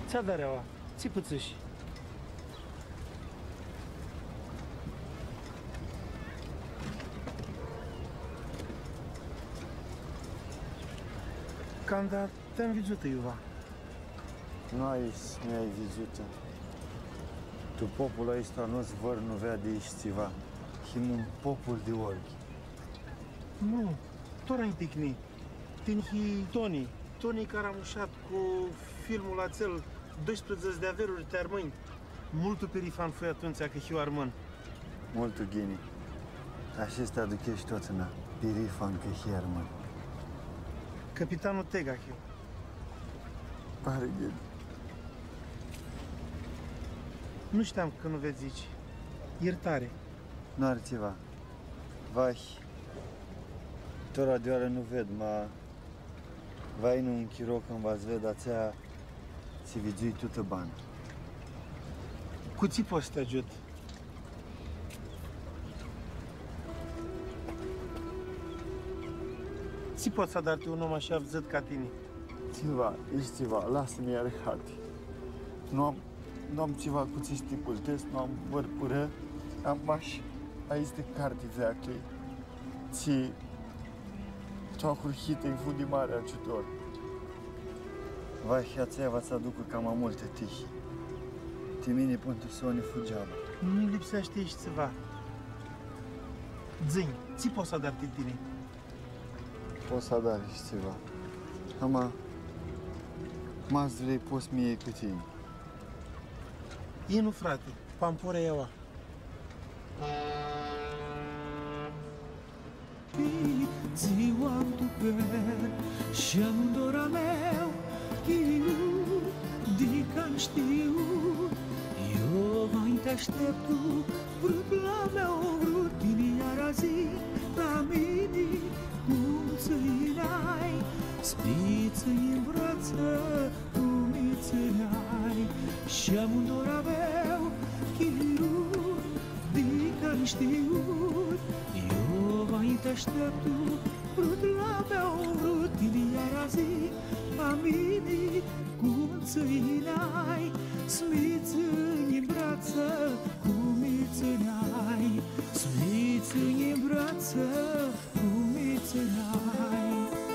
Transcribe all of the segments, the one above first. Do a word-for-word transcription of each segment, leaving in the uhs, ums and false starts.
Ți-a dat reaua, țipă-ți-și. Cam, dar te-am văzut, Iuva. Nu aici mi-ai văzut. Tu popul ăsta nu-ți văr, nu vede aici ceva. Și un popul de orbi. Nu, tot ai ticni. Tinhi Toni. Toni care a mușat cu filmul acel doisprezece de averuri te armâni. Multul perifan foi atunci că hiu armân. Multul ghini. Acesta aducești toți în perifan că hiu armân. Capitanul Tega hiu. Pare ghini. Nu știam că nu vezi zici. Iertare. Nu are ceva. Vai. Tora de oară nu ved, ma... Vai nu un chiro când v-ați ved, ațea ți vidzui tută bani. Cu ți poți să te ajut? Ți poți să dar-te un om așa văzut ca tine? Ceva, ești ceva, lasă-mi iar hati. Nu am, nu am ceva cu ți tipul test, nu am vărpură, am maș, aici de carte zeaclei. Ți... Cea hurhită în fundi mare ajutor. Vai, și aceea va-ți aducă cam multe tihi. Ti mine pentru să o ne fugeaba. Nu lipsește aici ceva. Zâni, ți poți să dar tine? Poți să dar și ceva. Ama, m-ați vrei poți mie cu tine. E nu, frate, pamporea eaua. Ziua tu per și amândora meu chiu dică știu eu mai te aștept tu vrut la meu vrut tine iar azi la mine cum ți-ai spiță-i în brață cum ți-ai și amândora meu chiu dică știu eu mai te aștept tu vrut la meu vrut tine iar azi a mine cum ți-ai smiță-i în brață cum ți-ai smiță-i în brață cum ți-ai.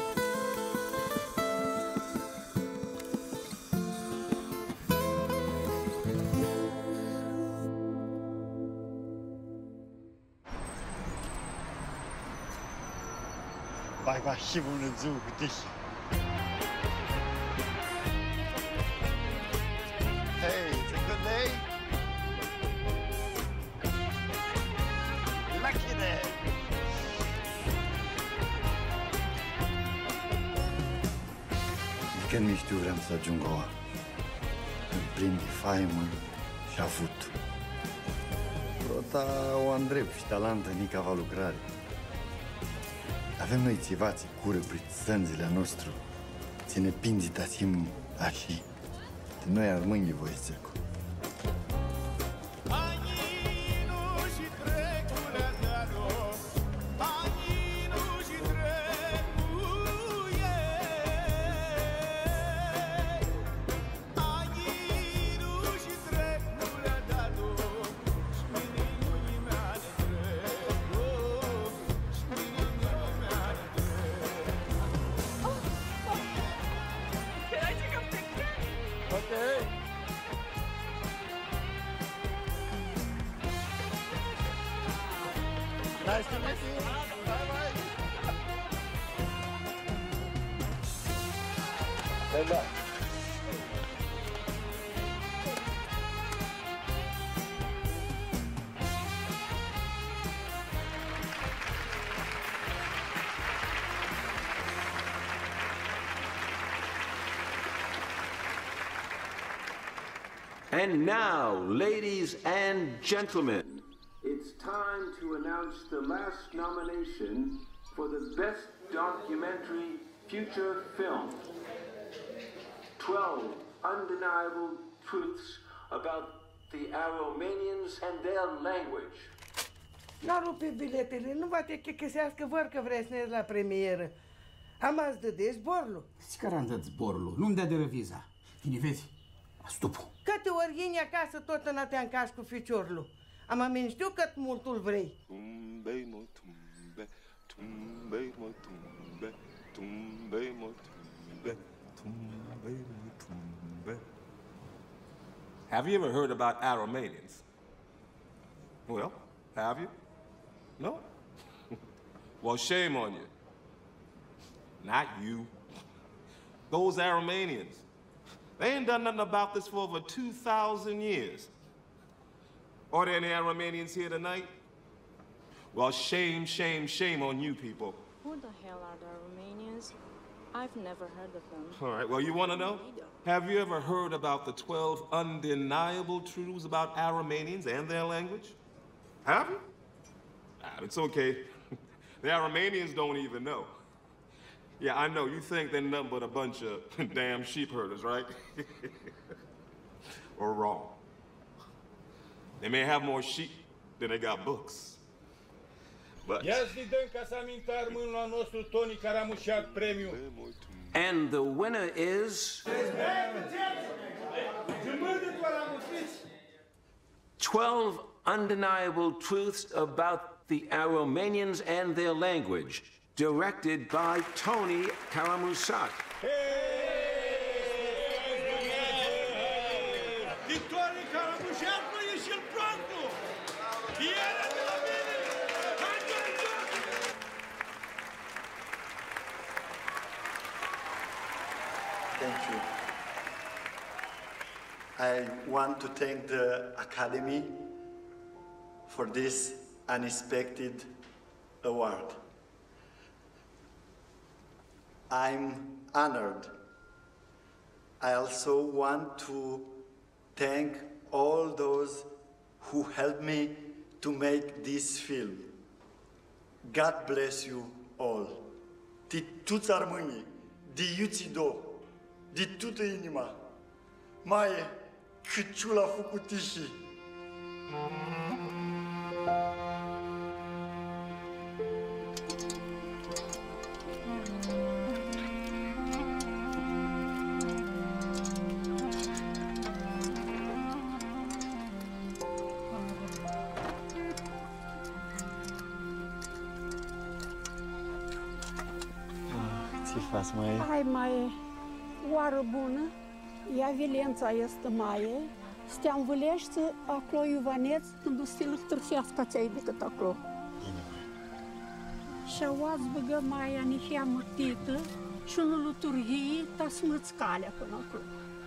Vai, vai, și bună ziua cu tine. Hey, it's a good day. Lucky day. De când nu știu vreau să ajung oa. Îmi prinde faimă și avut. Rota o am drept și talentă nica va lucrare. Avem noi ceva ce cură prin sânzile nostru, ce ne pinzitațim așa. De noi ar mânghi voi zăcu. Nice to meet you. Bye bye. Bye bye. And now, ladies and gentlemen, it's time to announce the last nomination for the Best Documentary Feature Film. Twelve undeniable truths about the Aromanians and their language. N-a rupe biletele, nu va te chechesească vor că vrei să ne la premieră. Am azi dădea zborul. Știi care am dat zborul? Nu-mi dea de reviza. Tine vezi? Stupul. Câte ori ieni acasă tot în atea în cas cu ficiorul. Am amintiu cât multul vrei. Tumbe, mă, tumbe, tumbe, mă, tumbe, tumbe, mă, tumbe, tumbe, mă, tumbe. Have you ever heard about Aromanians? Well, have you? No? Well, shame on you. Not you. Those Aromanians. They ain't done nothing about this for over two thousand years. Are there any Aromanians here tonight? Well, shame, shame, shame on you people. Who the hell are the Romanians? I've never heard of them. All right, well, you want to know? Have you ever heard about the twelve undeniable truths about Aromanians and their language? Have you? Ah, it's okay. The Aromanians don't even know. Yeah, I know, you think they're nothing but a bunch of damn sheep herders, right? Or wrong. They may have more sheep than they got books. But... Ia-ți dăm ca să amintă armânul nostru Tony Caramușac premiu. And the winner is... twelve undeniable truths about the Aromanians and their language, directed by Tony Caramușac. Tony Caramușac nu e și-l pronto! Viene de la mine! Thank you. I want to thank the Academy for this unexpected award. I'm honored. I also want to thank all those who helped me to make this film. God bless you all. De toți armânii, de iuțido, de toată inima, mai câciul a făcut tișii. Hai, mai oară bună, ia violența este mai, stea învâlește, acolo iuvaneț, când o stilă târfească ți-ai decât acolo. Și auați băgă mai anihia mărtită și unul luturhii, ta smâți calea până acolo.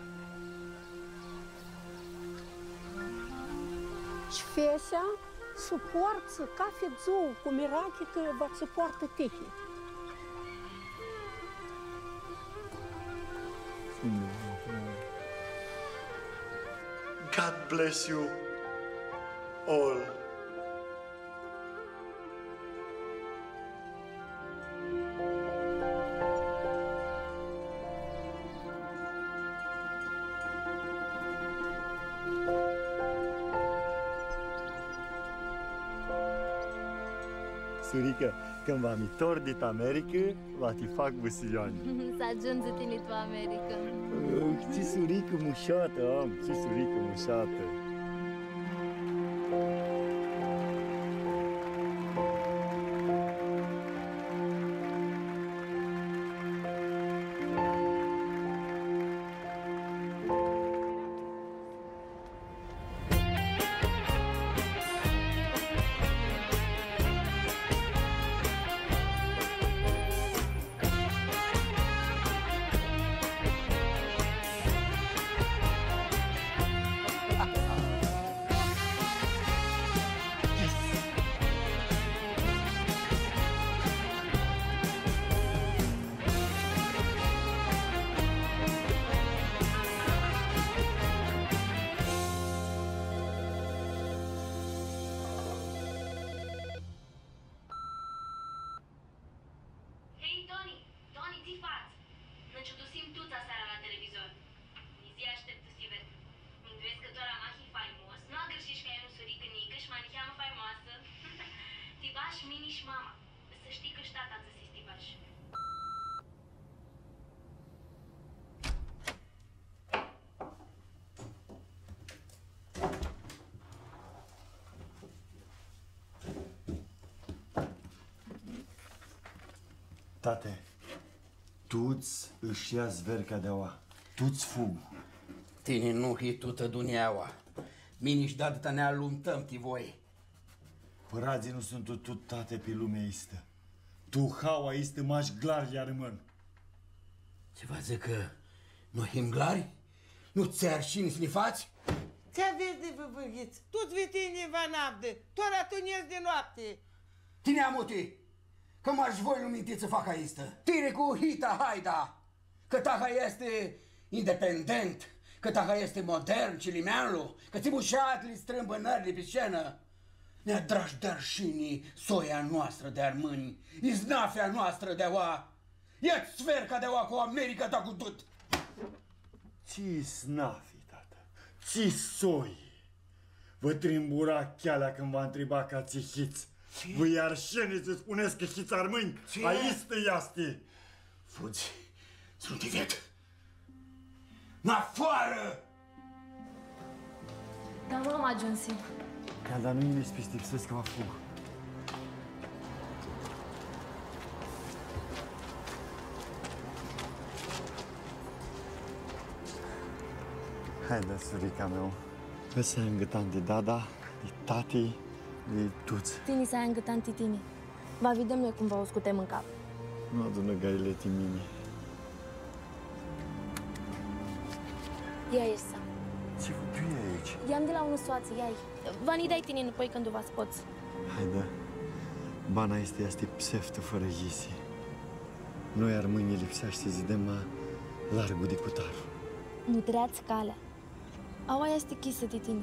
Și fesea suportă ca fedzou, cu mirache că vă suportă tehnic. God bless you all. Surică, când va mi tor dit Americă, va ti fac busilioane. Să ajungi tine tu Americă. Ce surică mușată am, ce surică mușată. Tate, tu-ți își ia zverca de oa, tu-ți fug. Tine nu hitută duneaua. Miniși dată ne alumtăm ti voi. Părații nu sunt tu, tate, pe lumea istă. Tu, haua istă, mași glari iar rămân. Ce vă zic că nu him glari? Nu ți-ar și ni snifați? Ce aveți de văvârghiți? Tu-ți vitini vanabde, doar atunezi de noapte. Tine amuti, că m-aș voi lumintit să fac aistă. Tine cu hita haida, că taha este independent, că taha este modern, cilimeanlu, că ți bușat li strâmbă nări pe scenă. Ne-a dragi darșinii soia noastră de armâni, iznafea noastră de oa. Ia-ți sferca de oa cu America ta cu tot. Ți snafi, tată, ți soi. Vă trimbura chealea când v-a întrebat ca ți hiți. Vă iarșenii să spuneți că hiți armâni, aici te iasti. Fugi, sunt ivet. N-afară! Dar nu am ajuns. Da, dar nu-i nespiștit, să vezi că mă fug. Haide, surica meu. Ăsta e îngătan de dada, de tati, de tuți. Tini să ai îngătan titini. Va vedem noi cum vă o scutem în cap. Nu adună gaile timini. Ia ești să. Ce tu e aici? I-am de la unul soață, ia-i. Vani dai tine înapoi când o vas poți. Haide. Bana este este pseftă fără ghisi. Noi ar mâine lipsește zidema largul de cutar. Nu treați calea. Aua este chisă de tine.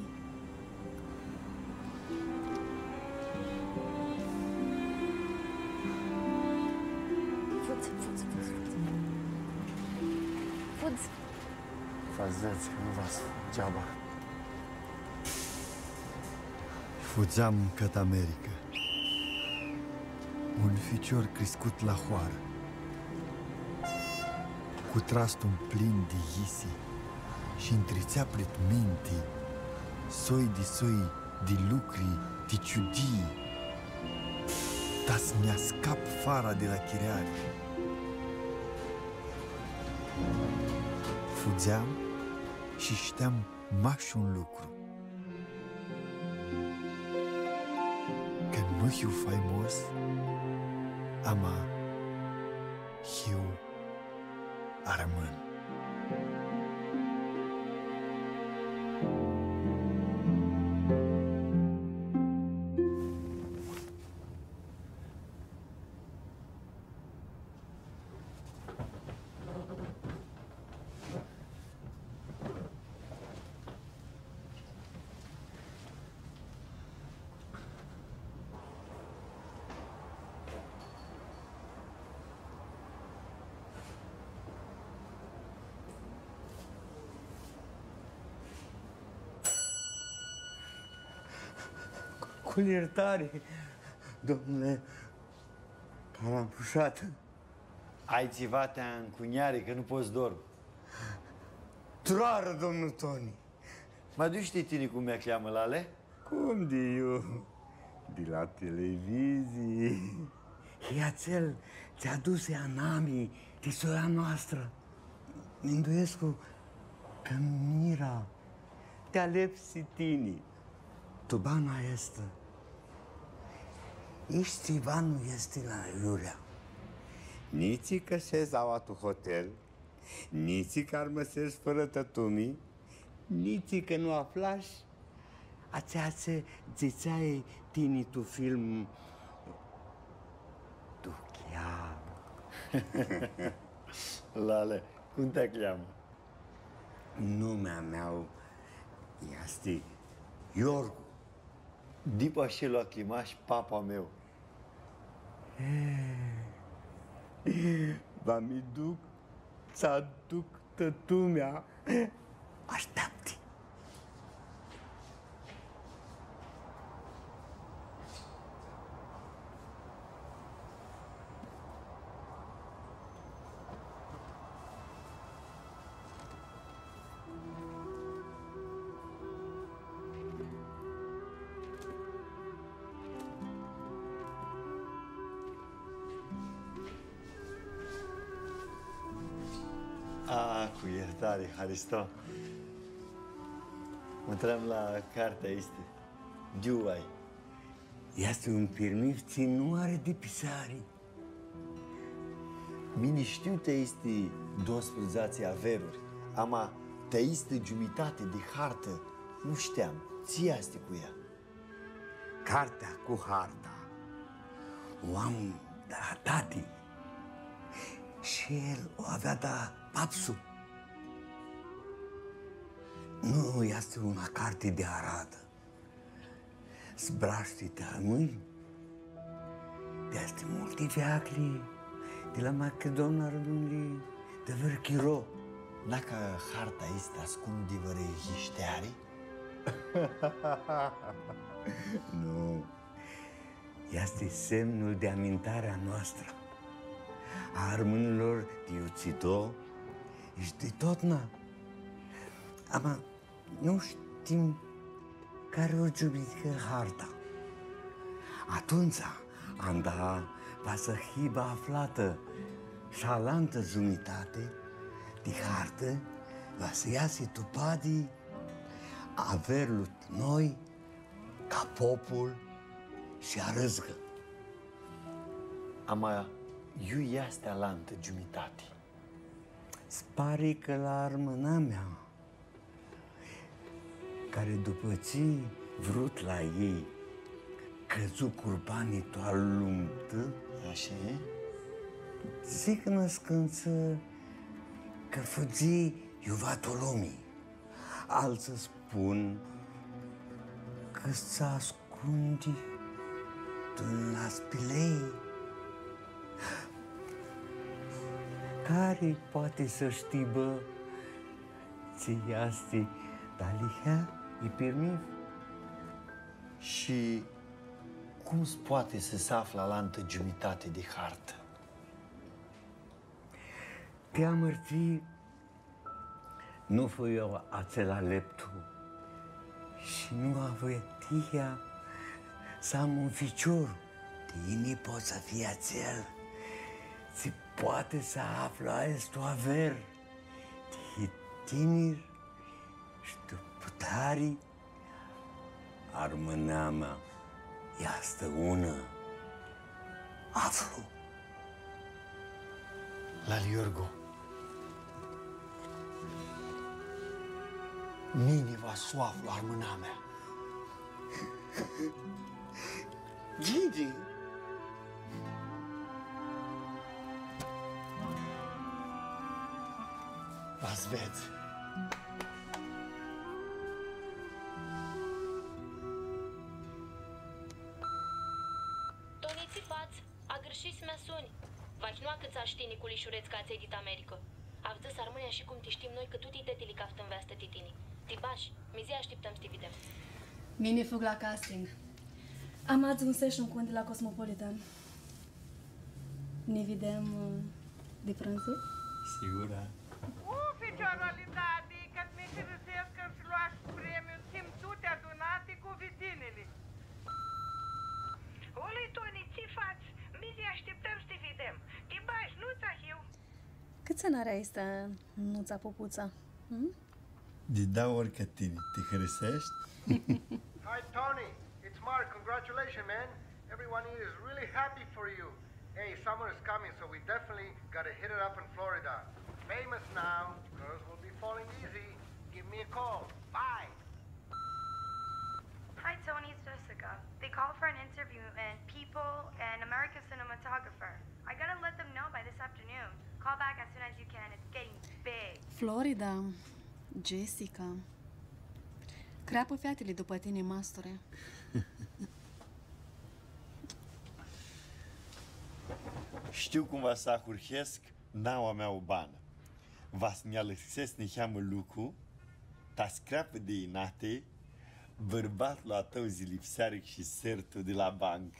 Fuți, fuți, fuți, fuți. Fuți. Fazeți că nu v-ați geaba. Fugeam către America. Un ficior crescut la hoară, cu trastul plin de ghisi și întrețea pret mintii soi de soi de lucri, de ciudii. Tas mi-a scap fara de la chireari. Fugeam și știam mași un lucru. Că nu hiu faimos, ama hiu armân. Cu iertare, domnule Carampușat. Ai țivatea în cuniare, că nu poți dormi. Troară, domnul Toni. Mă duci tine cum mi-a cheamă lale? Cum de eu? De la televizie. E acel ce aduse Anami de soia noastră. Minduiescu că mira te alepsi tini. Tubana este. Ești Ivanu este la Iurea. Nici că se zaua tu hotel, nici că ar măsesc fără tătumii, nici că nu aflași a ceea ce ziceai tini tu film tu cheamă. Lale, cum te cheamă? Numea mea este Iorgu. Dipa și l-a chemat și papa meu. Va mi duc să aduc tătumea. Așteaptă. cu iertare, Haristo. Mă întream la cartea este. Diuai. Este un pirmiv ținuare de pisari. Mine știu te este doisprezece averuri. Ama te este jumătate de hartă. Nu știam. Ție este cu ea. Cartea cu harta o am de la tati. Și el o avea de papsu. Nu este una carte de arată. Zbraște-te a mâini. De este multe veacli, de la Macedona rămânli, de Verchiro. Dacă harta este ascunde vărăhișteare? Nu. Este semnul de amintare a noastră. A armânilor de Iuțito și de Totna. Ama nu știm care o jubică harta. Atunci am da va să hiba aflată și alantă zumitate de hartă va să iasă tupadii averlut noi ca popul și a râzgă. Ama iu este alantă jumitate. Spare că la armâna mea, care după ce vrut la ei, căzu curbanii toal lumtă, așa e? Zic născânță că fugi iuvatul lumii. Alții spun că se ascunde în aspilei. Care poate să știbă ce este dalihea e pirmiv? Și cum se poate să se află alantă jumătate de hartă? Pe amărtii nu fă eu acela leptu și nu avea să am un ficior. Tine pot să fie acel. Ți poate să află aestu aver. De tineri și de putari. Armâna mea este una. Aflu. La Liorgo. Mine va soaflu armâna mea. Gigi! V-ați veți. Toni Țipaț, a greșit să-mi suni. Vaci nu a cât să știi Niculișureț că ați edit America. Avță să armâne și cum te știm noi că tu te tetili caftă-n veastă titini. Tibaș, mizi așteptăm să te vedem. Mine fug la casting. Am azi un session cu un de la Cosmopolitan. Ne vedem uh, de prânzul? Sigur, da. U, ficioara Lindati, că-ți mi se râsesc că-ți luași premiul simțute adunate cu vizinele. Ului, Toni, ți faci? Mizi așteptăm să te vedem. Tibaș, nu-ți ahiu. Cât scenarea este nuța popuța? Hm? De da orică tine, te hărăsești? Hi, Tony. It's Mark. Congratulations, man. Everyone here is really happy for you. Hey, summer is coming, so we definitely gotta hit it up in Florida. Famous now. Girls will be falling easy. Give me a call. Bye. Hi, Tony. It's Jessica. They called for an interview and people and American cinematographer. I gotta let them know by this afternoon. Call back as soon as you can. It's getting big. Florida, Jessica. Creapă fiatele după tine, mastore. Știu cum va să ahurhesc naua mea ubană. Va să ne alăsesc ne cheamă Lucu, ta screapă de inate, bărbatul a tău zilipsearic și sertul de la bancă.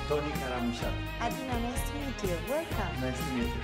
Tony Caramușat. Adina, nice to meet you. Welcome. Nice to meet you.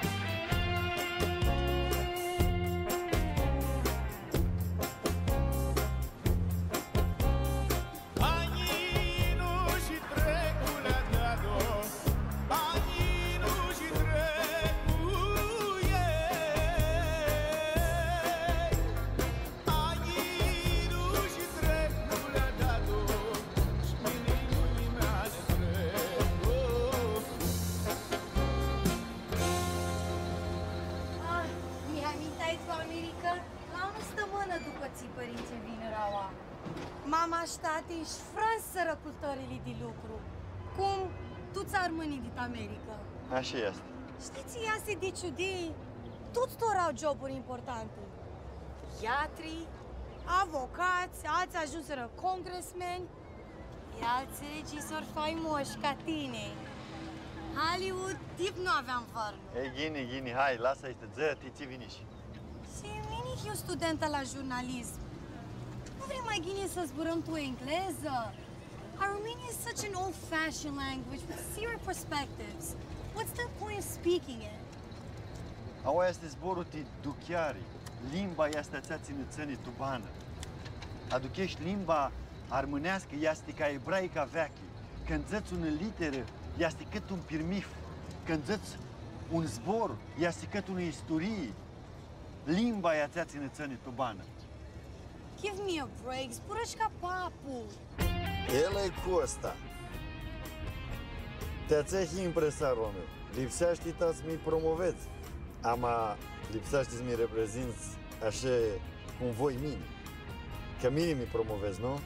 Mama și tati și franz sărăcutorii de lucru. Cum tu ți-ar mâni din America. Așa este. Știți, ea se de ciudii, toți au joburi importante. Iatri, avocați, alții ajunseră congressmeni, iar alții regizori faimoși ca tine. Hollywood, tip nu aveam vărnă. Ei, Ghini, Ghini, hai, lasă-i te ză, ti viniși. Și mine eu studentă la jurnalism. Nu vrei mai gine să zburăm tu engleză? Armenia is such an old-fashioned language with zero perspectives. What's the point of speaking it? Aua este zborul ti duchiari. Limba este ațea ținățănii tubană. Aduchești limba armânească, este ca ebraica veche. Când zăți una literă, este cât un pirmif. Când zăți un zbor, este cât una istorie. Limba e ațea ținățănii tubană. Give me a break, zburăși ca papul. El e Costa. Te-ați impresarul meu. Lipsește să mi promoveți. Ama lipsește să mi reprezinți așa cum voi mine. Că mine mi promovezi, nu?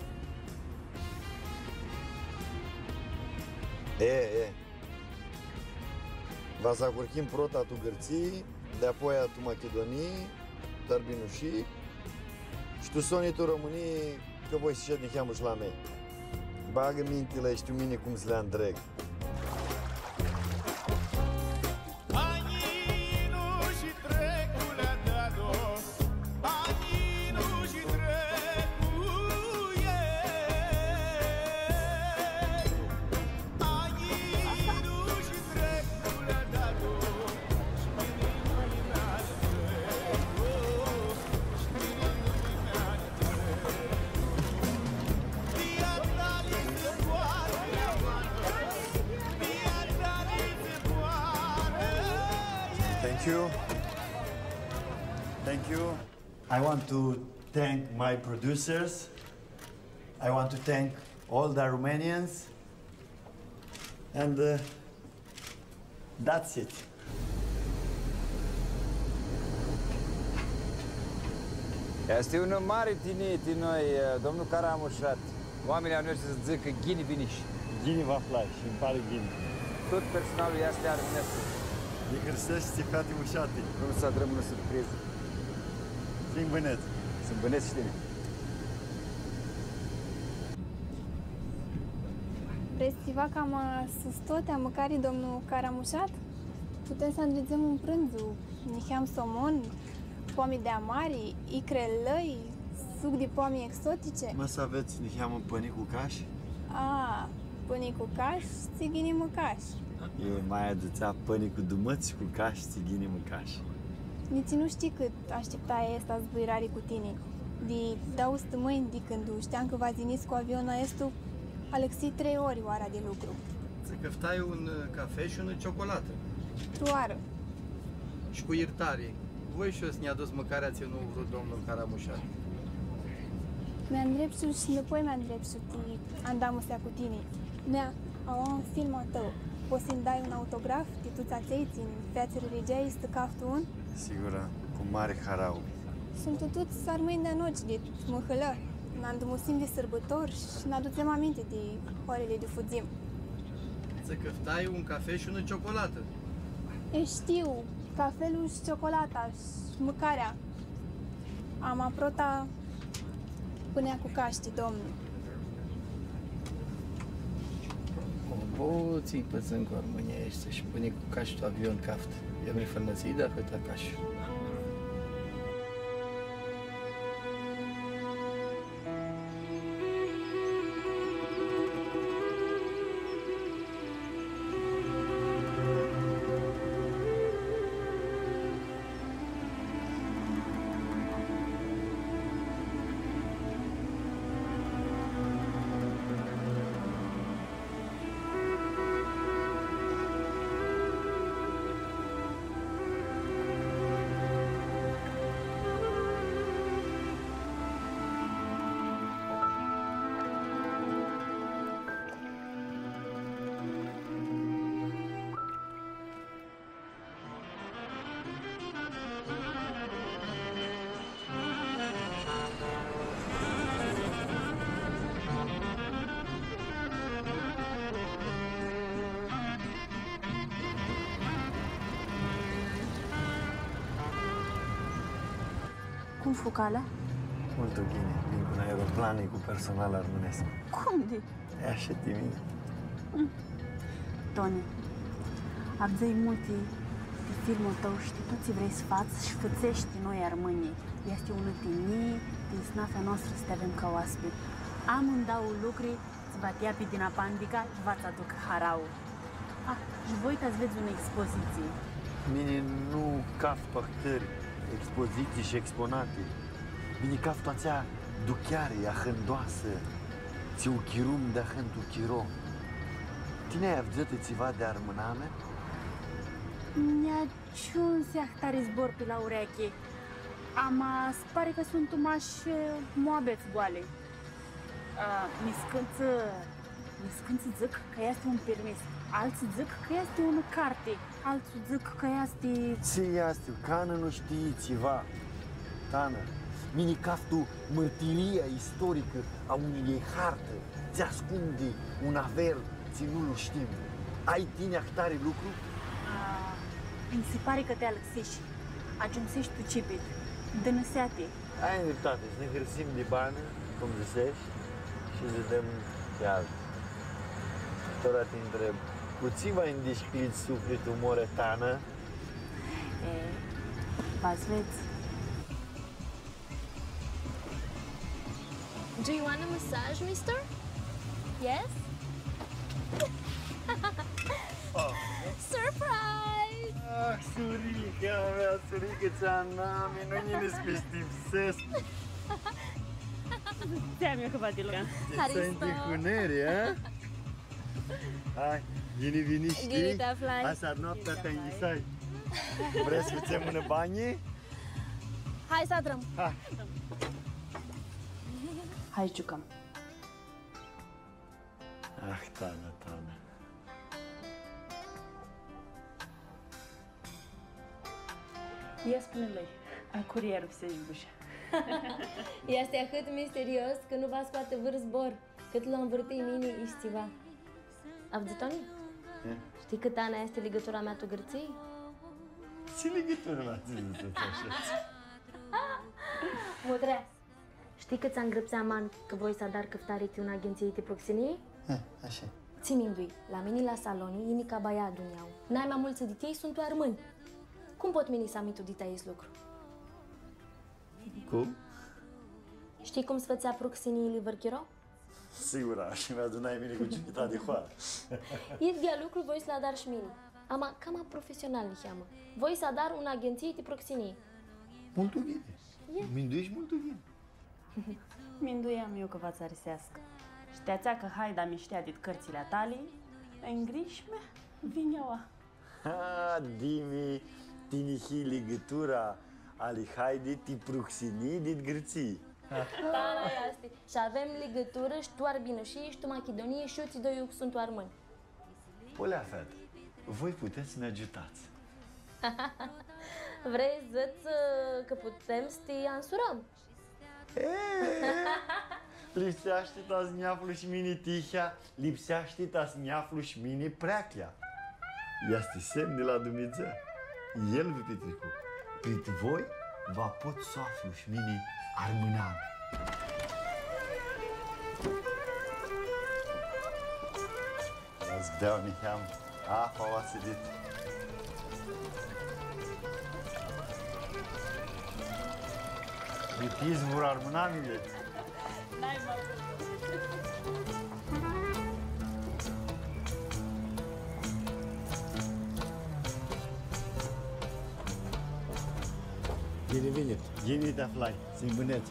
E, e. Va să curchim prota tu Gărții, de apoi a tu Macedonii, dar binușii, și tu sonii tu Românii, că voi să ședni cheamă și la mei. Bagă mintile, știu mine cum să le îndreg. Thank you. Thank you. I want to thank my producers. I want to thank all the Romanians. And uh, that's it. Este un mare tineti noi, domnul Caramușat. Oamenii au mers să zică ghini biniși. Ghini va afla și îmi pare ghini. Tot personalul este armânesc. Ne găsești frate mușate. Nu să rămână surpriză. Sunt băneți. Sunt băneți și tine. Vreți ceva cam sus tot, a măcari domnul Caramușat? Putem să îndrăzăm un prânzul, niheam somon, pomi de amari, icre lăi, suc de pomi exotice. Mă să aveți niheam un pănic cu caș? A, pănic cu caș, țigini măcaș. Eu mai aduțea pănic cu dumăți cu caș, țigini măcaș. Nici nu știi cât aștepta esta zbuirare cu tine. De dau stămâini de când știam că va ziniți cu avionul estul, Alexei trei ori oara de lucru. Să căftai un cafe și una ciocolată. Toară. Și cu iertare. Voi și-o să ne adus mâncarea ți nu vrut domnul Caramușat. Mi-a îndreptul și înapoi mi-a îndreptul de andamusea cu tine. Nea, au un film al tău. Poți să-mi dai un autograf de tu ți-ațeiți în viața religiei să caftu un? Sigura, cu mare harau. Sunt tutut s-ar mâini de noci de măhălă. Ne-am de sărbători și ne aducem aminte de orele de fuzim. Să căftai un cafe și una ciocolată. E știu, cafelul și ciocolata și mâncarea. Am aprota pânea cu caști, domnul. O puțin pățân cu Armânia este și pune cu caști tu avion caft. Eu mi-i fărnății, dar cât la caști. Cum focalea? Molto bine. Vin cu aeroplane cu personal armonesc. Cum de? E așa timid. Mm. Tony, avzei multe de filmul tău și tu ți vrei să faci și fățești noi armânii. Este ună tinii din snafea noastră să te avem ca oaspet. Amândau lucruri îți batea pe din apandica și v-ați aduc harau. Ah, și voi ați veți o expoziție. Mine nu caf păhtări, expoziții și exponate. Mine caf toațea duchiare, ahândoasă, ți u chirum de ahântu chiro. Tine ai avzătă țiva de armâname? Mi-a ciuns tare zbor pe la ureche. Ama, se pare că sunt umași moabeți goale. Uh, mi scânță, mi scânță zic că este un permis. Alții zic că este o carte. Alții zic că este... Ce este? Cană nu știi țiva. Tană, mini caftu mărtiria istorică a unei hartă. Ți ascunde un aver, ți nu-l știm. Ai tine actare lucru? Uh, mi se pare că te alăxiși. Ajunsești tu cipit. Dănăseate. Ai dreptate, să ne hârsim de bani, cum zicești, și să dăm pe altă. Tora te întreb, cu ți va indisclit sufletul moretană? E, v-ați veți. Do you want a massage, mister? Yes? Oh. Surprise! Ah, surica mea, surica ți-a nami, nu ne spestifsesc. Ți-am eu că va diluca. Senti cu neri, a? Hai, vini, vini, știi? Asta noaptea te înghisai. Vrei să facem în banie? Hai să adrăm. Hai. Hai, jucăm. Ah, Tana, Tana. Ia spune-lui, curierul se izbușa. Este atât misterios că nu va scoate vâr zbor, cât l-a învârtit mine ești ceva. Avzi, Tony? Știi cât Ana este legătura mea tu gârții? Ce legătură l-ați zis așa? Mutreas, știi cât ți-am grăpsea man că voi să dar căftare un agenție de proximie? Așa. Ți mindui, la mine la saloni, inica baia aduniau. N-ai mai mulți de tei, sunt tu armâni. Cum pot mini să amitu de tăiesc lucru? Cum? Știi cum sfățea proxiniile vărchiro? Sigur, și mi-adunai mine cu ciupitat de hoară. Iet dia lucru voi să la dar și mine. Ama cam profesional li cheamă. Voi să dar un agenție de proximie. Multu bine. Minduiești multu bine. Minduiam eu că v-ați arisească. Știațea că Haida miștea dit cărțile tale, în grișme vineaua. Ha, Dimi, tinihi legătura ali Haide ti proxini dit grății. Da, na, este. Și avem legătură și tu arbină și ești tu Macedonie și eu ți doi eu sunt tu armâni. Polea, fete, voi puteți să ne ajutați. Vrei zăți că putem să te ansurăm? Lipsește ta sniaflu și mini tihea, lipsește ta sniaflu și mini preaclea. Este semn de la Dumnezeu. El vă petricu. Prit voi va pot să aflu și mini armâneam. Azi beau niheam. Apa o asedit. Vitiți vor armânamile. N-ai mă. Bine, bine. Bine te aflai. Să-i îmbâneți.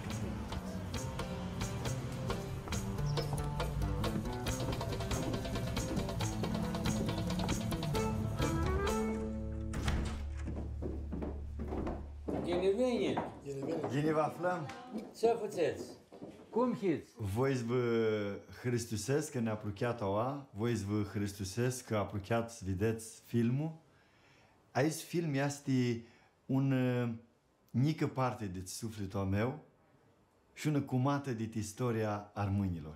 Bine venit! Bine vă aflăm. Ce faceți? Cum hiți? Voi vă Hristusesc că ne apropiat oa, voi vă Hristusesc că apropiat să vedeți filmul. Aici film este un mică parte de sufletul meu și una cumată de istoria armânilor.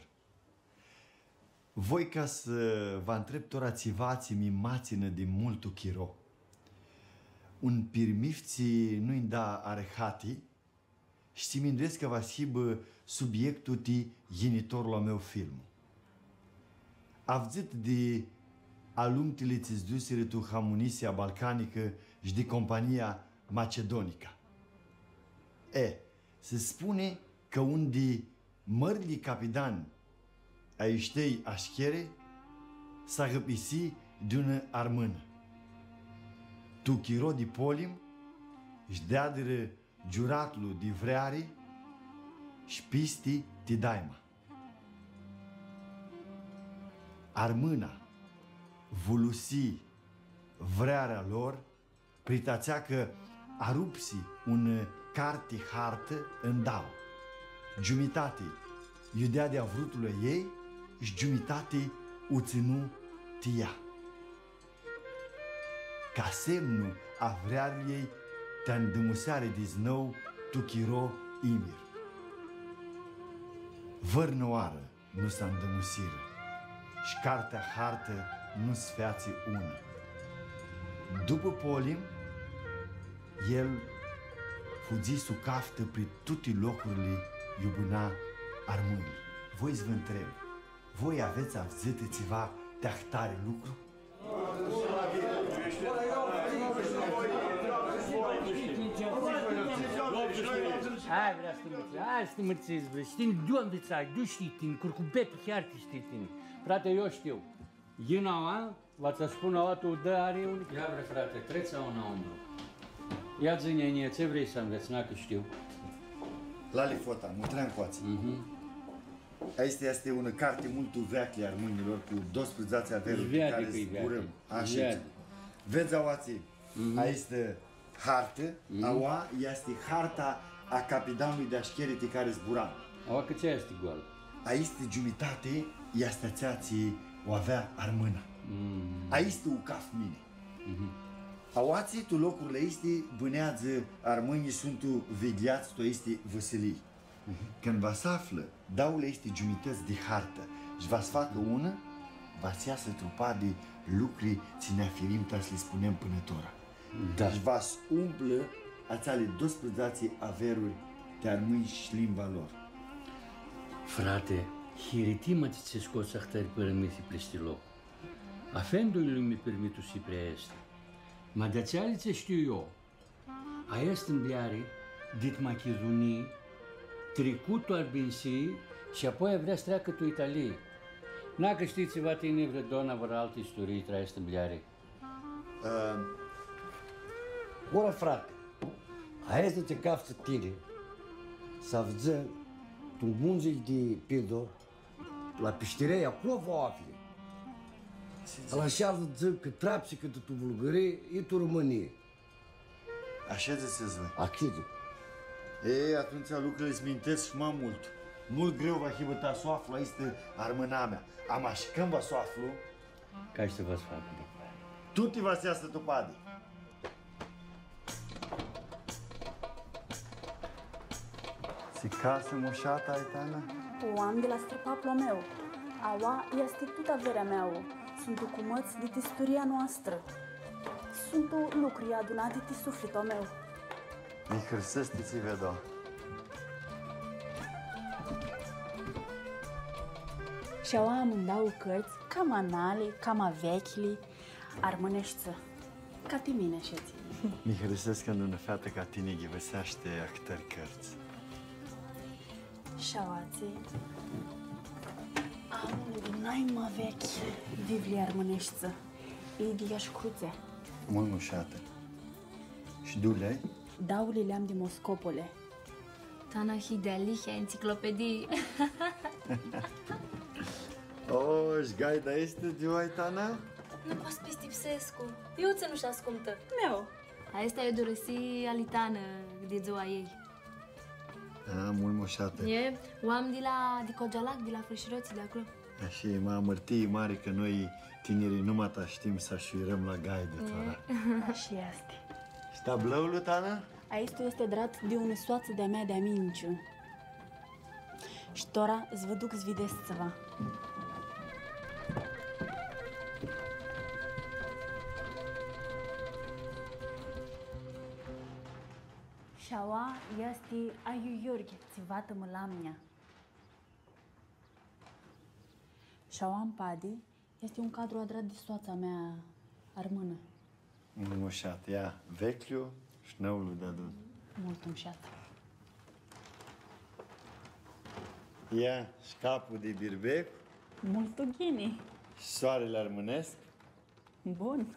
Voi ca să vă întreb torațivați mi mațină de multul chiro. Un pirmifții nu-i da arehati, și ți minduiesc că va fi bă, subiectul ti jenitorul meu film. Avzit de alumtile ți zdusire tu Hamunisia Balcanică și de compania Macedonica. E, se spune că unde mărli capitani ai ștei așchere s-a găpisi de una armână. Tu chiro de polim și deadere giuratlu de vreari și pisti de daima. Armâna vulusi vrearea lor pritațea că arupsi un carte hartă în dau. Jumitate iudea de avrutului ei și jumitate uținu tia. Ca semnu a vrearului ei te-a îndămuseare de znou tu chiro imir. Vărnăoară nu s-a îndămusiră și cartea hartă nu sfeați ună. După polim, el fugi su caftă prin toate locurile iubuna armânii. Voi vă întreb, voi aveți avzite ceva de ahtare lucru? Hai, vrea să te mărțiți, hai să te mărțiți, bă, știi, de-unde ți-ai, du știi, curcubetul chiar te știi, frate, eu știu. Ghinaua, v-ați spune o tu dă are un... Ia, bre, frate, treci sau una umbră. Ia zânie, ce vrei să înveți, n-a că știu. Lali fota, mutream coață. Aici este o carte mult veche a armânilor cu doisprezece averuri pe care zburăm. Așa. Vezi, auații, aici este hartă, aua este harta a capitanului de așcherite care zburam. Aua, că ce este goală? Aici este jumitate, este țeații o avea armâna. Aici este u caf mine. Auații, tu locurile este bânează armânii sunt vegliați, tu este văsălii. Când va să află, daule este jumități de hartă și va să facă una, va să iasă trupa de lucruri ținea firimta să le spunem până tora. Da. Și va să umplă ațale doisprezece averuri de armâni și limba lor. Frate, hiritima ti se scoți ahtari pără mesi plestilo. Afendul mi permitu si prea este. Ma de aceea ce știu eu, a este în biare, dit machizunii, trecutul ar binsi și apoi vrea să treacă tu Italiei. N-a că știți va tine vreo dona vreo altă istorie trăiesc în biare. Ora, frate, aia să te cafță tine, să văză tu munzi de pildor, la pișterea acolo vă afli. Alășează zic că trapsi că tu vulgărie, e tu Românie. Așa ziceți voi. Achidă. Ei, atunci lucrurile îți mintesc și mai mult. Mult greu va hibăta să o aflu, aici este armâna mea. Am așa când va să o aflu, Ca și să vă facă. tu te va să iasă tupade. Si casă moșata aitana? O am de la străpapul meu. Aua este tot averea mea. Sunt documăți de istoria noastră. Sunt lucruri adunate de sufletul meu. Mi Hristos te ți vedo. Și aua amândau cărți, cam anale, cam vechile, armâneșță, ca te mine și ție. Mi Hristos când una fată ca tine ghivăsește actări cărți. Și aoații, am un naima vechi, Biblia armâneșță, ei de iașcruțe. Mult mușată. Și dule? Daule le-am de Moscopole. Tana Hidealiha, enciclopedii. O, și gaida este de aitana? Nu poți pistipsescu. Eu ți nu-și ascultă. Meu. Asta e dorăsi alitană de ziua ei. A, mult mușată. E, o am de la de Cogelac, de la Frășiroții de acolo. Așa e, mă mărtie mare că noi tinerii numai ta știm să așuirăm la gaidă, tora. Așa este. Și tabloul, Tana? Aici este drat de o soață de-a mea de-a minciu. Și tora îți vă duc să vedeți ceva. Šaua este Aiu Iorghe, țivată mălamnia. Šaua Ampadi este un cadru adrat de soața mea armână. Mușat, ia vechiul și noul de adun. Mult umșat. Ia șcapul de birbec Mult ughini. și soarele armânesc. Bun.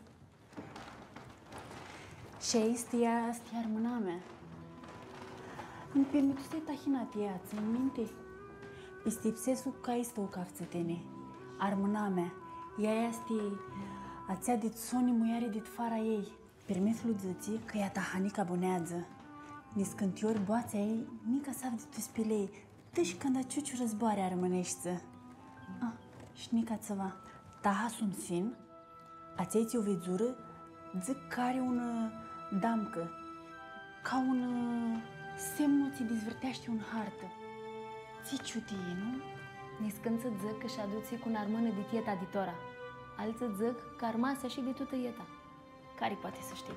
Și este ea, este armâna mea. Îmi permitu să-i tahinat ea, ți-mi minte? Pistipsesu ca este o cafțetene. Armâna mea. Ea este ația de tsoni muiare de fara ei. Permis ludzății că ea tahanica bunează. Niscântiori boața ei, mica sav de tu spilei. Deci când a ciuciu războare armâneșță. Ah, și nica țăva. Taha sum sin, ația ți o vedzură, zic care un damcă. Ca un semn ți dezvârtește un hartă. Ți ciutie, nu? Niscânță zic că și aduți cu un armână de tieta ditora. Alții zic că armasea și de tută ieta. Care poate să știu?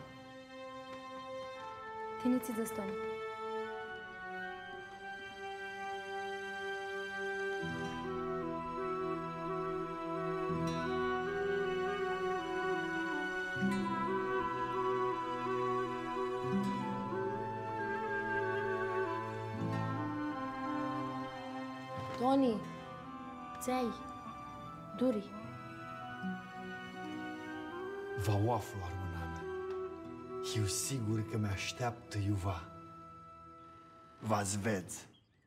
Tiniți de stoni. Toni, ți-ai, duri. Va aflu armâna mea. Eu sigur că mi-așteaptă iuva. V-ați veți.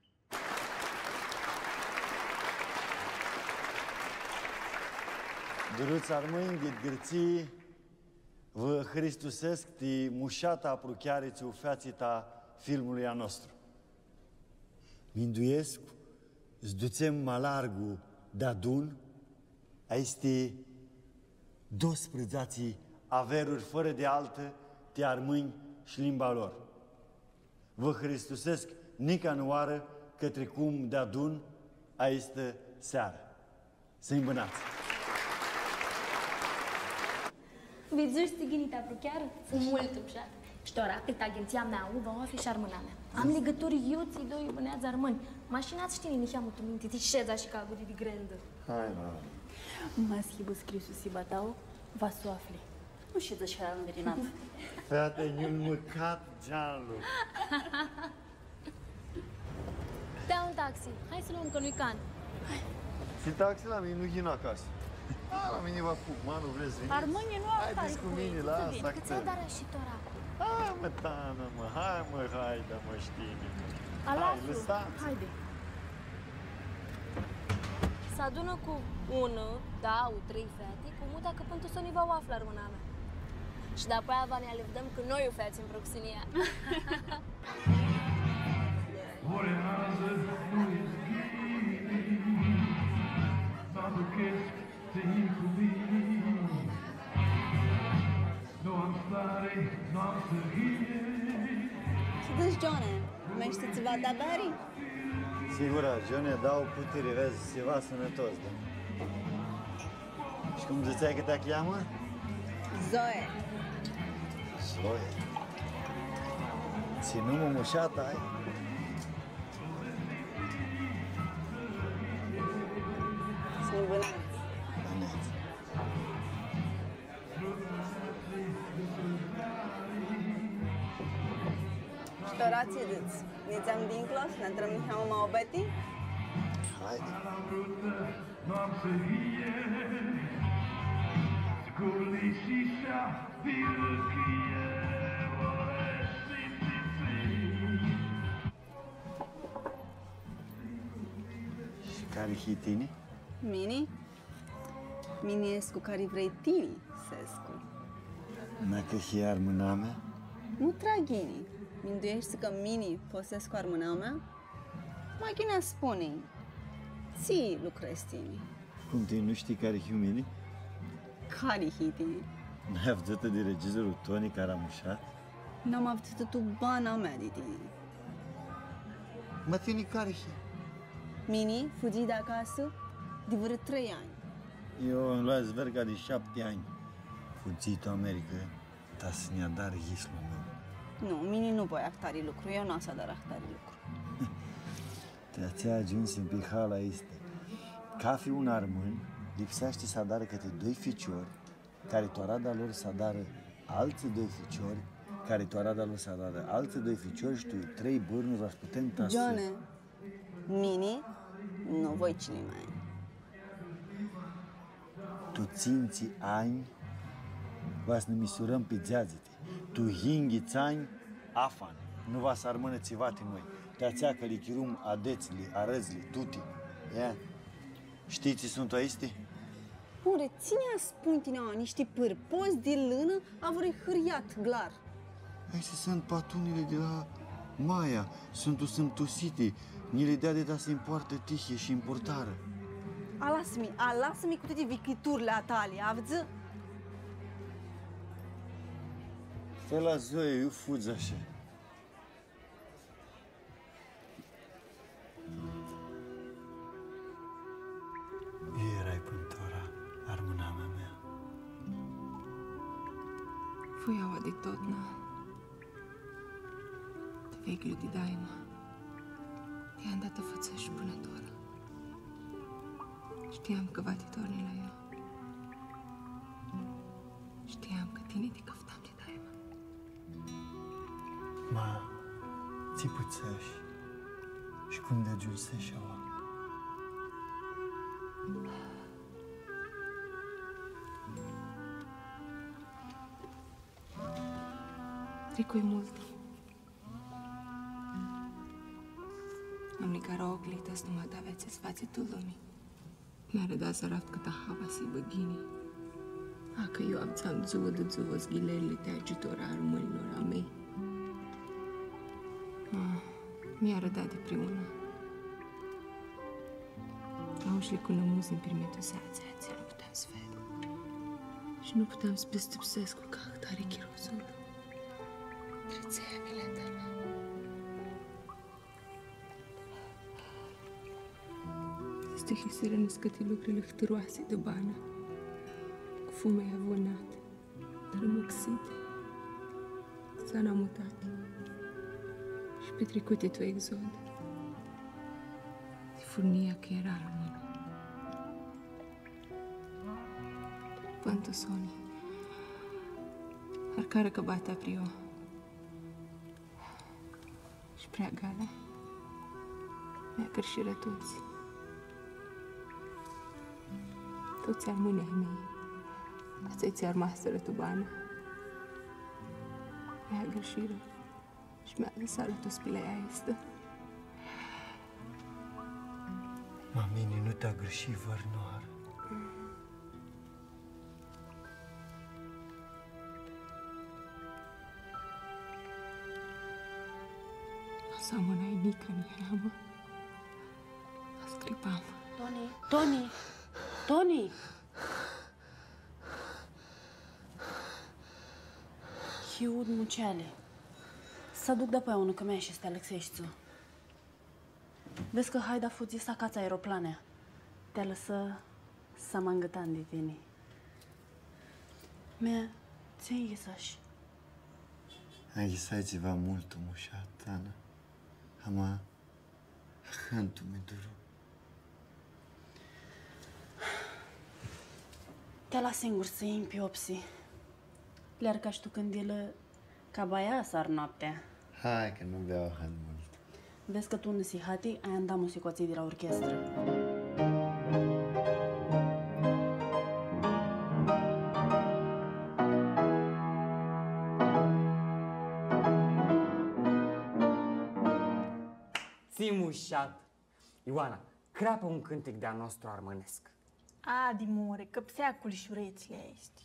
Duruți armâni, ghid gârții, vă Hristusesc ti mușata apruchiariți u feațita filmului a nostru. Minduiesc, zduțem malargu de-adun, a este dosprăzații averuri fără de altă, te armâni și limba lor. Vă Hristusesc nica nuoară către cum de-adun a este seară. Să-i îmbânați! Vizuși țiginita chiar? Sunt mult umșat. Ștora, cât agenția mea u, va fi și armâna mea. Am legături eu, ți doi băneați armâni. Mașina știi nimic am utuminte, ti șeza și ca gudi de grandă. Hai, mă. Mă schibu scrisul si batau, va să o afli. Nu știu de ce am verinat. Fete, eu măcat gealul. Dea un taxi, hai să luăm că nu-i can. Și taxi la mine nu vin acasă. A, la mine va cu, mă, nu vreți veni? Armânie nu au care haideți cu mine, lasă, Că ți-ai dar și tora. Hai, mă, Tana, mă, hai, mă, haide, mă, știne. Hai, Alaslu, lăsați. haide. Se adună cu unul, două, trei fete, cu muta că până să nu va afla armâna mea. Și de-apoi va ne alevdăm că noi o feți în proxinia. Și deci, Johnne, mește ți va da bari? Sigura, Johnne, dau puteri, vezi, se va sănătos, da? Și cum ziceai că te cheamă? Zoe. Zoe. Ținu-mă mușata, ai? Să-i bânați. Bânați. Što racije dec? Nicam dinklos, na trămnihama ma obeti? Haide. Și care hitini? Mini? Mini es cu care vrei tini, Sescu. Dacă hi armâna mea? Nu tragini. Minduiești că Mini posescu armâna mea? Machina spune. Ții lucrezi tini. Cum te nu știi care hi mini? Care hitini? N-ai avut de regizorul Toni care a mușat? N-am avut tu bana mea de tine. Mă, tini care hi? Mini fugi de acasă de vreo trei ani. Eu îmi luat zverga de șapte ani. Fugit o Americă, ta să ne-a dar ghislul meu. Nu, Mini nu voi actari lucru, eu n-am să dar actari lucru. Te-ați ajuns în pihala este. Ca fi un armân, lipsește să adară câte doi ficiori, care toarada lor să adară alții doi ficiori, care toarada lor să adară alții doi ficiori și tu trei bârnuri v-aș putea întasă. Joane, Mini, nu voi cine mai. Tu ținți ani, va să ne misurăm pe zeazite. Tu hinghiți ani, afan. Nu va să armână țivate noi. Te-ațea că lichirum adețile, arăzile, tuti. Ia? Știți sunt aici? Pure, ține-a spune-ne niște pârpozi de lână, a vrei hâriat, glar. Aici sunt patunile de la Maia, sunt usâmtusite. Ni le dea de da să împoartă tihie și importară. A lasă-mi, a lasă-mi cu toate vicliturile atale, avză? Fă la Zoe, eu fugi așa. Erai pântora, armânama mea. Voiaua de tot, na. Te veglu de daima. Te-am dat făță și punătoră. Știam că va te torni la ea. Știam că tine te căftam de daima. Ma, ți puțești și cum de ajunsești aua. Tricui mult. Am ligara oglită să nu mă da vețe sfațe tu lumii. Mi-a rădat să raft câta hava si băghini. A, că eu am ți-am zuă de zuă zghilerile te ajutora armânilor a mei. A, mi-a rădat de preuna. Aușle cu lămuz în primetul sația, ți nu puteam să ved. Și nu puteam să bestupsesc cu cahtare chirozul. Trețeia mileta mea. Stăhiseră născăte lucrurile hâtăroase de bană, cu fumei avonate, rămăxite, țana mutată și petrecute tu exod. De furnia că era română. Quanto soni, arcare că bate aprio. Și prea gala, mi-a cărșiră toți. Toți armânii ai mei, asta ți-a rămaseră tu bană. Mi-a gărșiră și mi-a lăsat la toți pilea este. Mamini, nu te-a greșit vărnoară. Să mă n-ai nică în ea, mă. Scripam. Toni, Toni, Toni! Hiud muceale. Să duc de pe unul că mi-a și este Alexeștițu. Vezi că haida fuzi să cața aeroplane. Te lăsă să mă îngătan de tine. Mea, ți-ai ghisași. Ai ghisat ceva mult mușat, Ana. Ama, hantu mi duru. Te las singur să iei în piopsi. Le-ar ca și tu cândilă ca baia sar noaptea. Hai că nu beau han mult. Vezi că tu năsihati ai andam musicoții de la orchestră. Țimușat! Ioana, creapă un cântec de-a nostru armănesc. Adi, more, că pseacul și urețile este.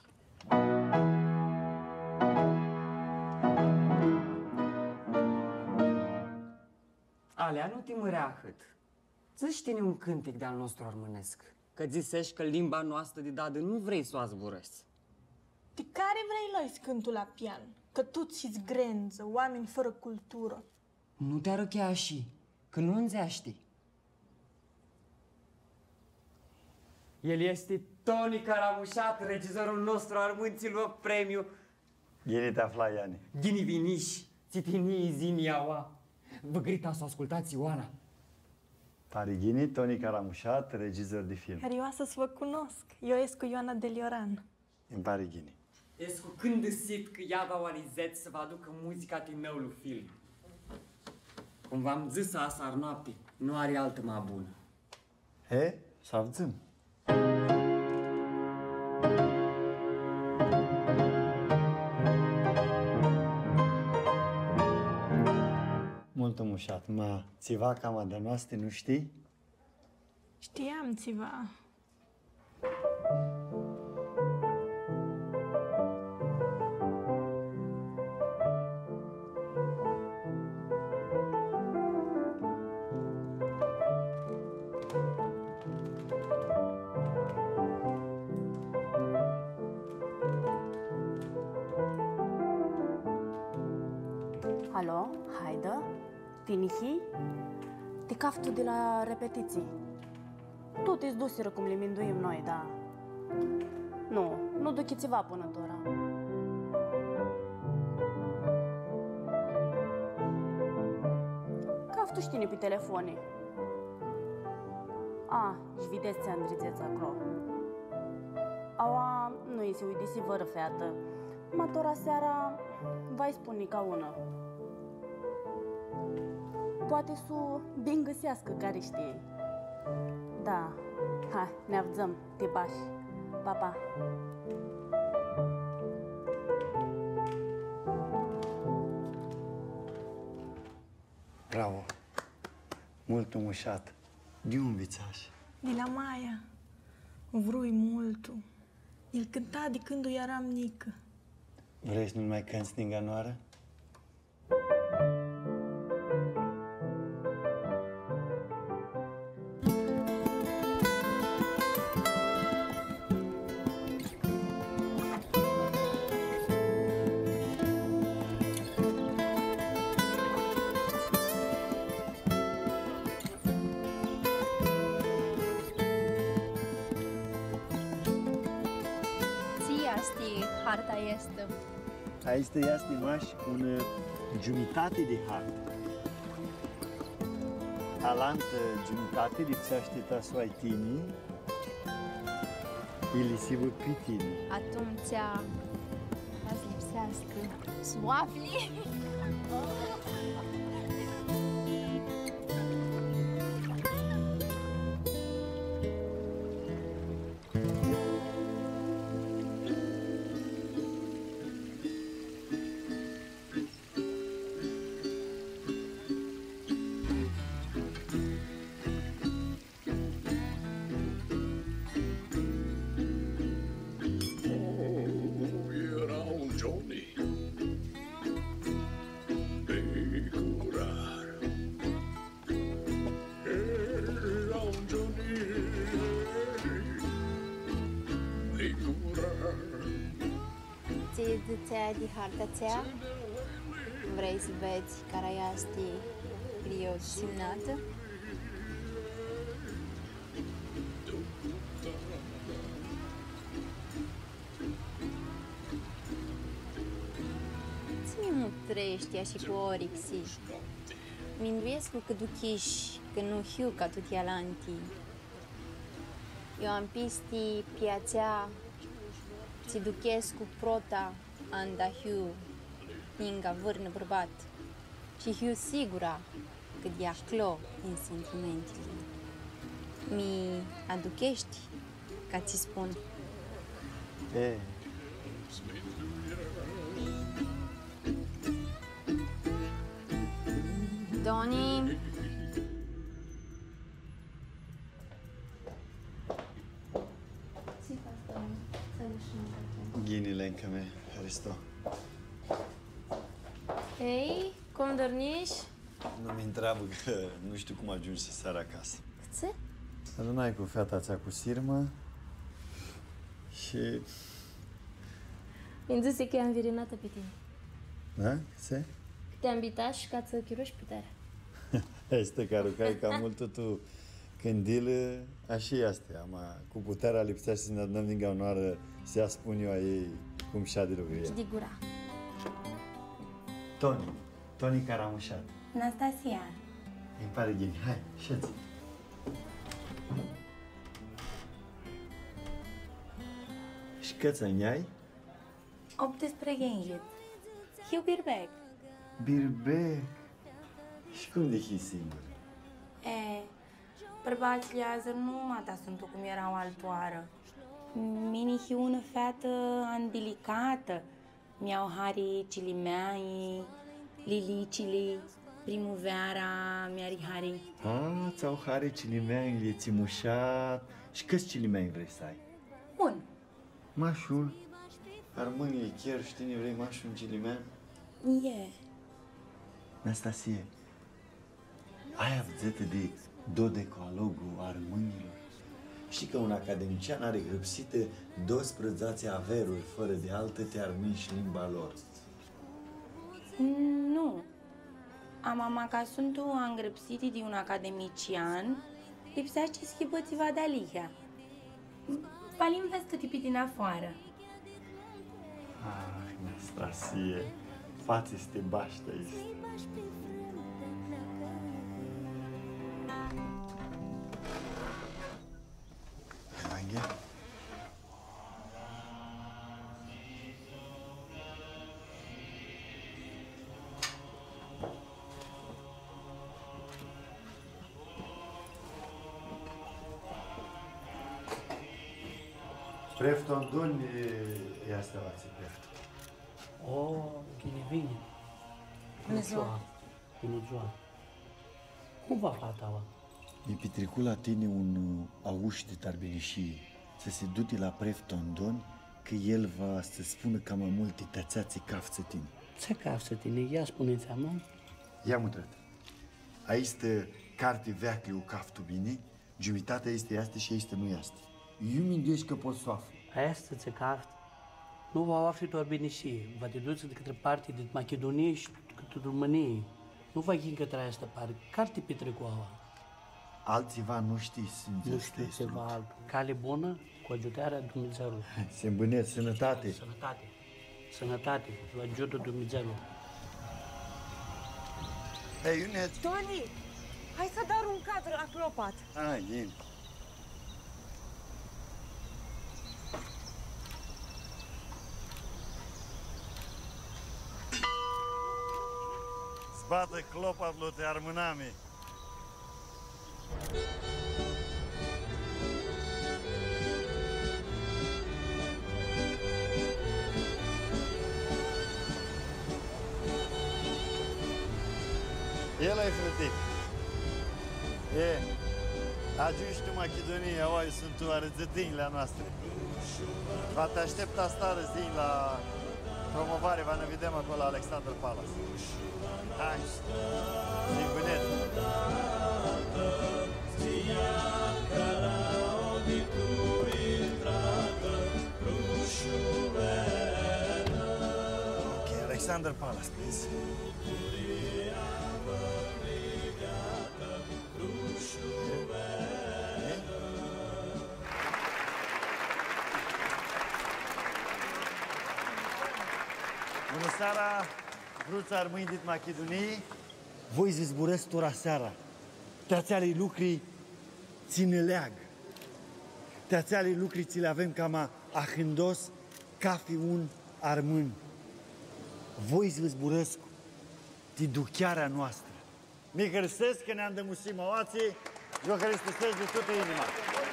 Alea nu te măreahăt. Zi-și-tine un cântec de-al nostru armănesc, că zisești că limba noastră de dadă nu vrei să o azburăți. De care vrei lăi cântul la pian? Că tu ți-ți grenză, oameni fără cultură. Nu te arăchea și, că nu înzeaște. El este Toni Caramușat, regizorul nostru armânților premiu. Ghini te afla, Iani. Ghini viniș, țitinii ziniaua. Vă grita să o ascultați Ioana. Parighini, Toni Caramușat, regizor de film. Carioasă să vă cunosc. Eu ești cu Ioana Delioran. În Parighini. Ești cu când sit că ea va oarizet să vă aducă muzica din noul film. Cum v-am zis asar noapte, nu are altă mai bună. He, să-vțâm. Mult mușat, ma țiva cama de noastră, nu știi? Știam ceva. Alo, Haidă? Tinihi? Te caf tu de la repetiții. Tu te-ți duseră cum le minduim noi, da? Nu, nu ducheți-va până tora. Caf tu știne pe telefone. A, și vedeți Andrițeța acolo. Aua, nu-i se uite vără feată. Matora seara vai spune ca una. Poate să bine găsească care știe. Da, hai, ne avzăm, te bași. Pa, pa. Bravo! Mult mușat. De un vițaș? De la Maia. Vrui multul. El cânta de când eu eram mică. Vrei să nu mai cânti din ganoară? Harta este. Aici este, stimaș, una jumătate de hartă. Alantă jumătate lipsește ta soai tini, ilisivă pe tine. Atunci, ați lipsească soafli. Ți-ai de harta țea? Vrei să vezi care este eu semnată? Ține nu trăiești așa cu orixi. Minduiesc că duchiși, că nu hiu ca tutti alanti. Eu am pisti piațea, ți duchesc cu prota anda hiu, ninga vârnă bărbat. Și hiu sigura că de aclo în sentimentele. Mi aduchești, ca ți spun. E. Doni. Ghini, Lenca mea, Hristo. Ei, cum dormiși? Nu-mi întreabă că nu știu cum ajungi să seara acasă. Ce? Adunai cu fata ța cu sirmă și... Mi-mi zise că i-am virinată pe tine. Da? Ce? Te-am bitat și ca să chiroși puterea. Este că aruncai ca mult tu cândilă, așa este. Ama cu puterea lipsea și să ne adunăm din gaunoară să ia spun eu a ei cum și-a de lucru Și de gura. Toni, Toni Caramușat. Anastasia. Îmi pare bine. Hai, șeți. Și câți ani ai? optsprezece ani. Eu birbec. Birbec. Și cum dehi singur? E, bărbații azi nu mata sunt cum erau altoară. Mini hi una fată andelicată. Mi-au hari cilimei, lilicili, primăvara, mi-ari hari. Ah, ți-au hari cilimei, le țimușat. Și câți cilimei vrei să ai? Un. Mașun. Armânie, chiar știi, vrei mașun cilimean? E. Anastasie, ai avut de dodecalogul armânilor? Știi că un academician are grăpsite douăsprezece averuri fără de altă te armâni și limba lor. Nu. Am ama ca sunt o îngrăpsite de un academician, lipsește schibățiva de alihea. Palim vezi tipi din afară. Ah, Anastasie, față este baștă este. Anghe? Prefton, doni este la prefton. O, bine, bine. Bună ziua. Bună ziua. Cum va fata? Mi petricut la tine un auș de tarbenișie, să se duci la Prefton Don, că el va să spună cam mai multe tățații cafță tine. Ce cafță tine? Ia spuneți-a, mă? Ia mutrat. Aici este carte veacă o caftu bine, jumătatea este asta și este nu este. Eu mi-nduiesc că pot să aflu. Asta ce caft? Nu va afli doar benișie, va te duce de către partea de Macedonie și către România. Nu va ghi către asta parte. Carte petrecoava. Altceva nu știi, sincer. Nu știu ceva altul. Cale bună, cu ajutarea Dumnezeului. Se îmbâneți, sănătate. Sănătate. Sănătate, cu ajută Dumnezeului. Hei, Ionet! Toni, hai să dar un cadru la clopat. Hai, in. Zbată clopat lui te armânami. El ai frătic. E, ajungi tu Macedonia, oi, sunt tu arățătinile noastre. Va te aștept astară zi la promovare, va ne vedem acolo la Alexander Palace. Hai, zi bănet. Ok, Alexander Palace, please. Bună seara, bruța armâini din Macedonie. Voi se zburăți tora seara. Teațealii lucrii ține leag. Teațealii lucrii ți le avem cam a hândos ca fi un armân. Voi se zburăți de duchearea noastră. Mi hărăsesc că ne-am dămusit măoații, eu hărăstăsesc de toată inima.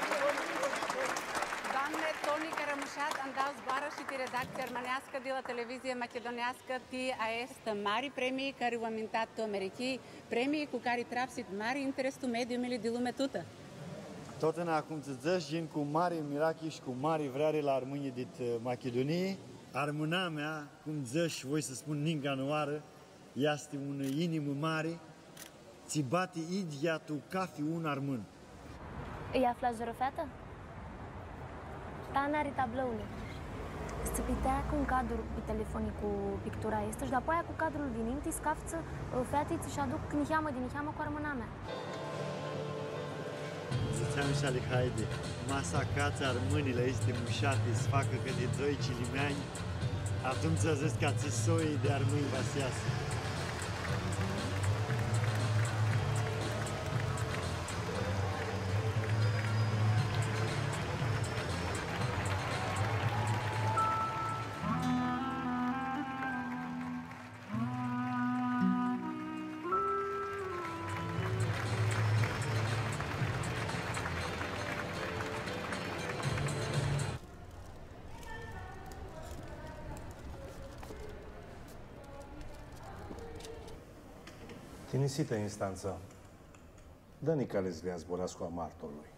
Doamne, Toni Caramușat, am dat zboară și de redacție armânească de la televizie macedonească de aeste mari premii care au amintat Americii, premii cu care trapsit mari interesul mediului de lume tută. Tot în acum să zăși, cu mari mirachi și cu mari vreare la armânie din Macedonie. Armâna mea, cum zăși, voi să spun ninga noară, este un inimă mare, ți bate idiatul ca fi un armân. Îi aflați vreo fată? Ta n-are tabloule. Se pitea cu un cadru pe telefonii cu pictura este și după aia cu cadrul din inti scafță fetiți și aduc niheamă din niheamă cu armâna mea. Să-ți-am și ale haide, masa cața armânile este mușate, să facă că de doi cilimeani, atunci a zis că ți soi de armâni va se iasă. Finisită instanță. Dă-ni calezlea zborească a martorului.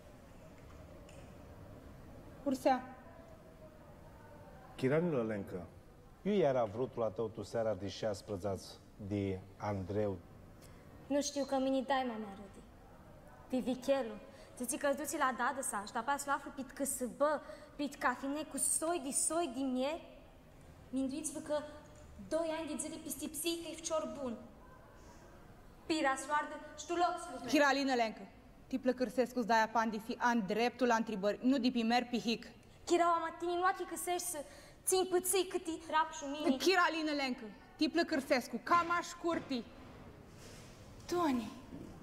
Ursea. Chiranilă Lencă, eu era vrut la tău tu seara de șase prăzați de Andreu. Nu știu că mini taima mea râdi. Pivichelu. Ți că duci la dadă sa, și după să aflu pit că să bă, pit cafine cu soi de soi de mieri. Minduiți-vă că doi ani de zile pistipsi că e fcior bun. Pira soardă, știu loc să Chiralină Lencă, ti plăcârsescu-ți de-aia pan de fi an dreptul la întrebări, nu de pimer pihic. Chirau amatini, nu achi căsești să țin pății cât i rap și mini. Chiralină Lencă, ti plăcârsescu, cam aș curti. Toni.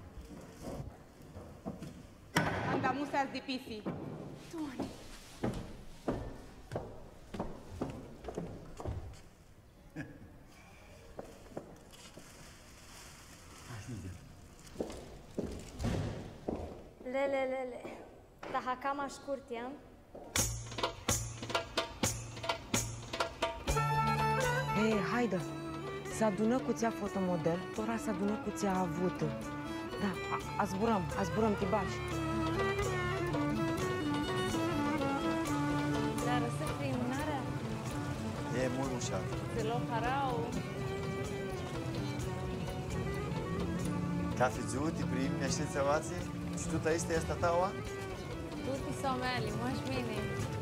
Andamuseați de pisi. Toni. Lele, lele. Daha cam aș curti, am? Hei, haidă! Se adună cu țea fotomodel, tora se adună cu țea avută. Da, a, a zburăm, a zburăm, tibaș. Dar să fii mânarea? E mult ușat. Să luăm harau. Ca fi giuti prim, mieștiți avații? Și tu este asta taua? Tutti sau meli, moși mine.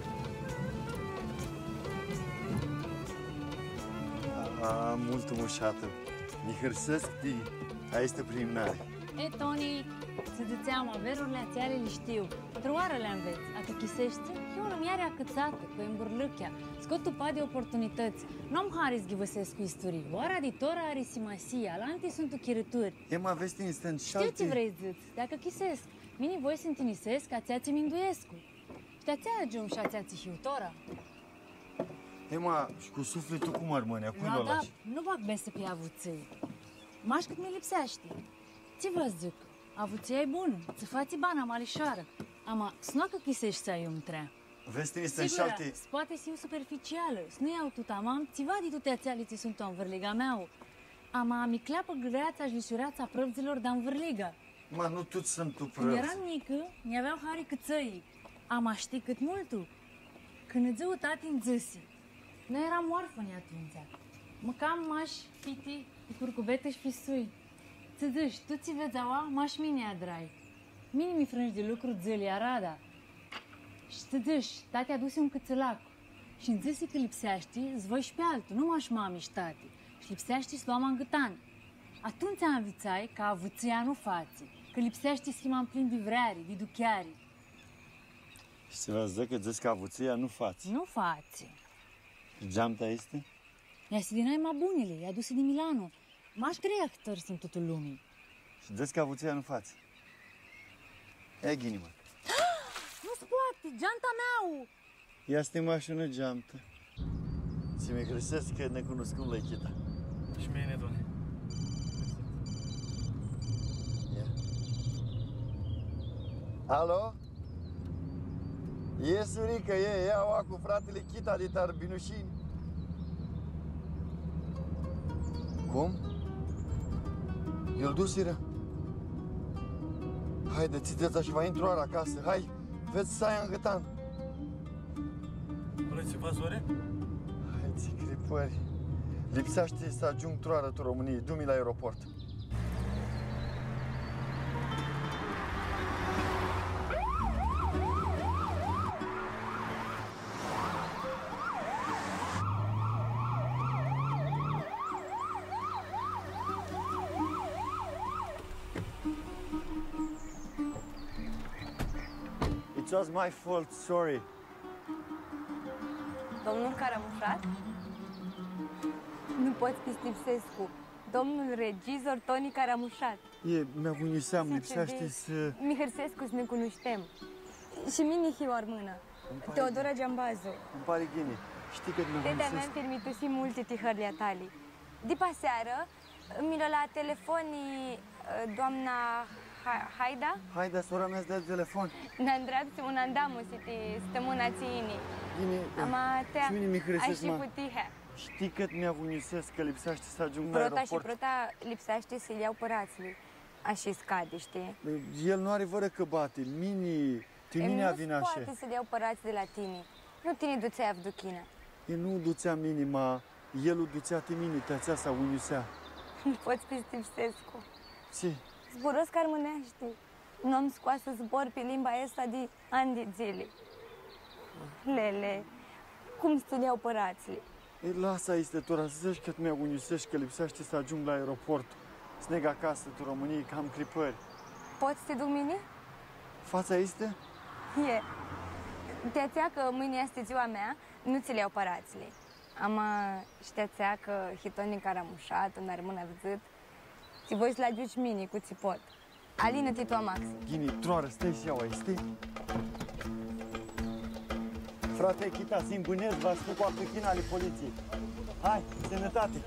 A, mult ușată. Mi hârsesc ti, a este preliminare. E, Toni, să dățeam, averurile ațiare le știu. Troară le înveți, a te chisești, eu nu mi-are acățată, cu îmburlâchea. Scot tu pa de oportunități. Nu-am haris ghivăsesc cu istorii. Oara editora are simasia, la anti sunt uchirături. E mă vesti instant și Știu ce vrei ziți, dacă chisesc. Mini voi să întinisesc, ația-ți minduiescu. Și ația ajung și ația-ți hiutora. E mă, și cu sufletul cum ar rămâne? Cui Da, l-o da, lași? nu bag bese pe avuții. Maș cât mi lipsește. Ce vă zic? Avuția e bună, să faci bani amalișoară. Ama, să nu că chisești să ai un trea. Vesti instant și Sigură, alte... poate să superficială, să nu iau tu tamam, ți va di tu te ți sunt în vârliga mea. Ama mi cleapă greața și șureața prăvzilor de-am vârliga. Mă, nu tu sunt tu Când prăvzi. eram mică, mi-aveau hari câțăii. Ama știi cât multul? Când îți zău tati în zâsi. Noi eram orfani atunci. Măcam maș, piti, curcubete și fisui. Ți zici, tu ți vezi aua, maș mine adrai. Mini mi frângi de lucru zăli arada. Și ți zici, tati a dus un câțălac. Și în zâsi că lipsești, îți voi și pe altul, nu maș mami și tati. Și lipsești să luam în gâtan. Atunci am vițai că avuția nu fați, că lipsești schimam plin de vreari, de duchiari. Și să vă zic că zici că avuția nu faci. Nu faci. Geamta este? Ea se din aima bunile, i-a dus din Milano. M-aș crea că tărs în totul lumii. Și zici că avuția nu faci. E ghini, mă. Nu-ți poate, geanta mea! Ia să te mașină geamtă. Ți-mi hrisesc că ne cunoscum la Ichita. Și mine, doamne. Alo? E surică, e, ia cu fratele Chita de Tarbinușini. Cum? Eu-l dusiră? Haide, țideți și va intru acasă, hai, vezi să ai în gâtan. Vreți să faci oare? Hai, ți cripări. Lipsește să ajung troară tu României, du-mi la aeroport. It was my fault, sorry. Domnul Caramușat? Nu poți fi Slipsescu. Domnul regizor Toni Caramușat. E, mi-a venit seamă, lipsește să... Mihărsescu să ne cunoștem. Și mini hior mână. Teodora Giambazu. Îmi pare ghine. Știi că mi-a Teta venit mea îmi permitu și multe tihările tali. Dipa seară, mi la telefonii doamna Haida? Haida, sora mea, îți dă telefon. Ne-andreaptă un andamu să te stămâna țini. Ghine, Ama tea, și mine mi ai hrisesc, și mă. putihe. Știi cât mi-a vuniusesc că lipsește să ajung la Prota și aeroport? prota lipsește să-i iau părațului. Așa scade, știi? El nu are vără că bate. Mini, ti mini a Nu vinașe. poate să-l iau părați de la tine. Nu tine duțea Avduchina. E nu duțea minima, el o duțea te mini, te-ațea sau uniusea. Nu poți fi Stipsescu. Ce? Zburăsc armânește. Nu am scoasă să zbor pe limba asta de ani de zile. Lele, cum să-l iau părațile? Ei, lasă este tora, să zici că mi-a uniusești că lipsește să ajung la aeroport. Sneg acasă, tu României, cam cripări. Poți să te duc mine? Fața este? E. Te-ațea că mâine este ziua mea, nu ți-l iau părațile. Ama știațea că hitonin caramușat, un armân avzât, ți voi să la duci mini cu țipot. Alină-te tu, Maxi. Ghini, troară, stai și iau aici, stai? Frate, chita, zi îmbânezi, v-ați făcut cu apechina ale poliției. Hai, sănătate!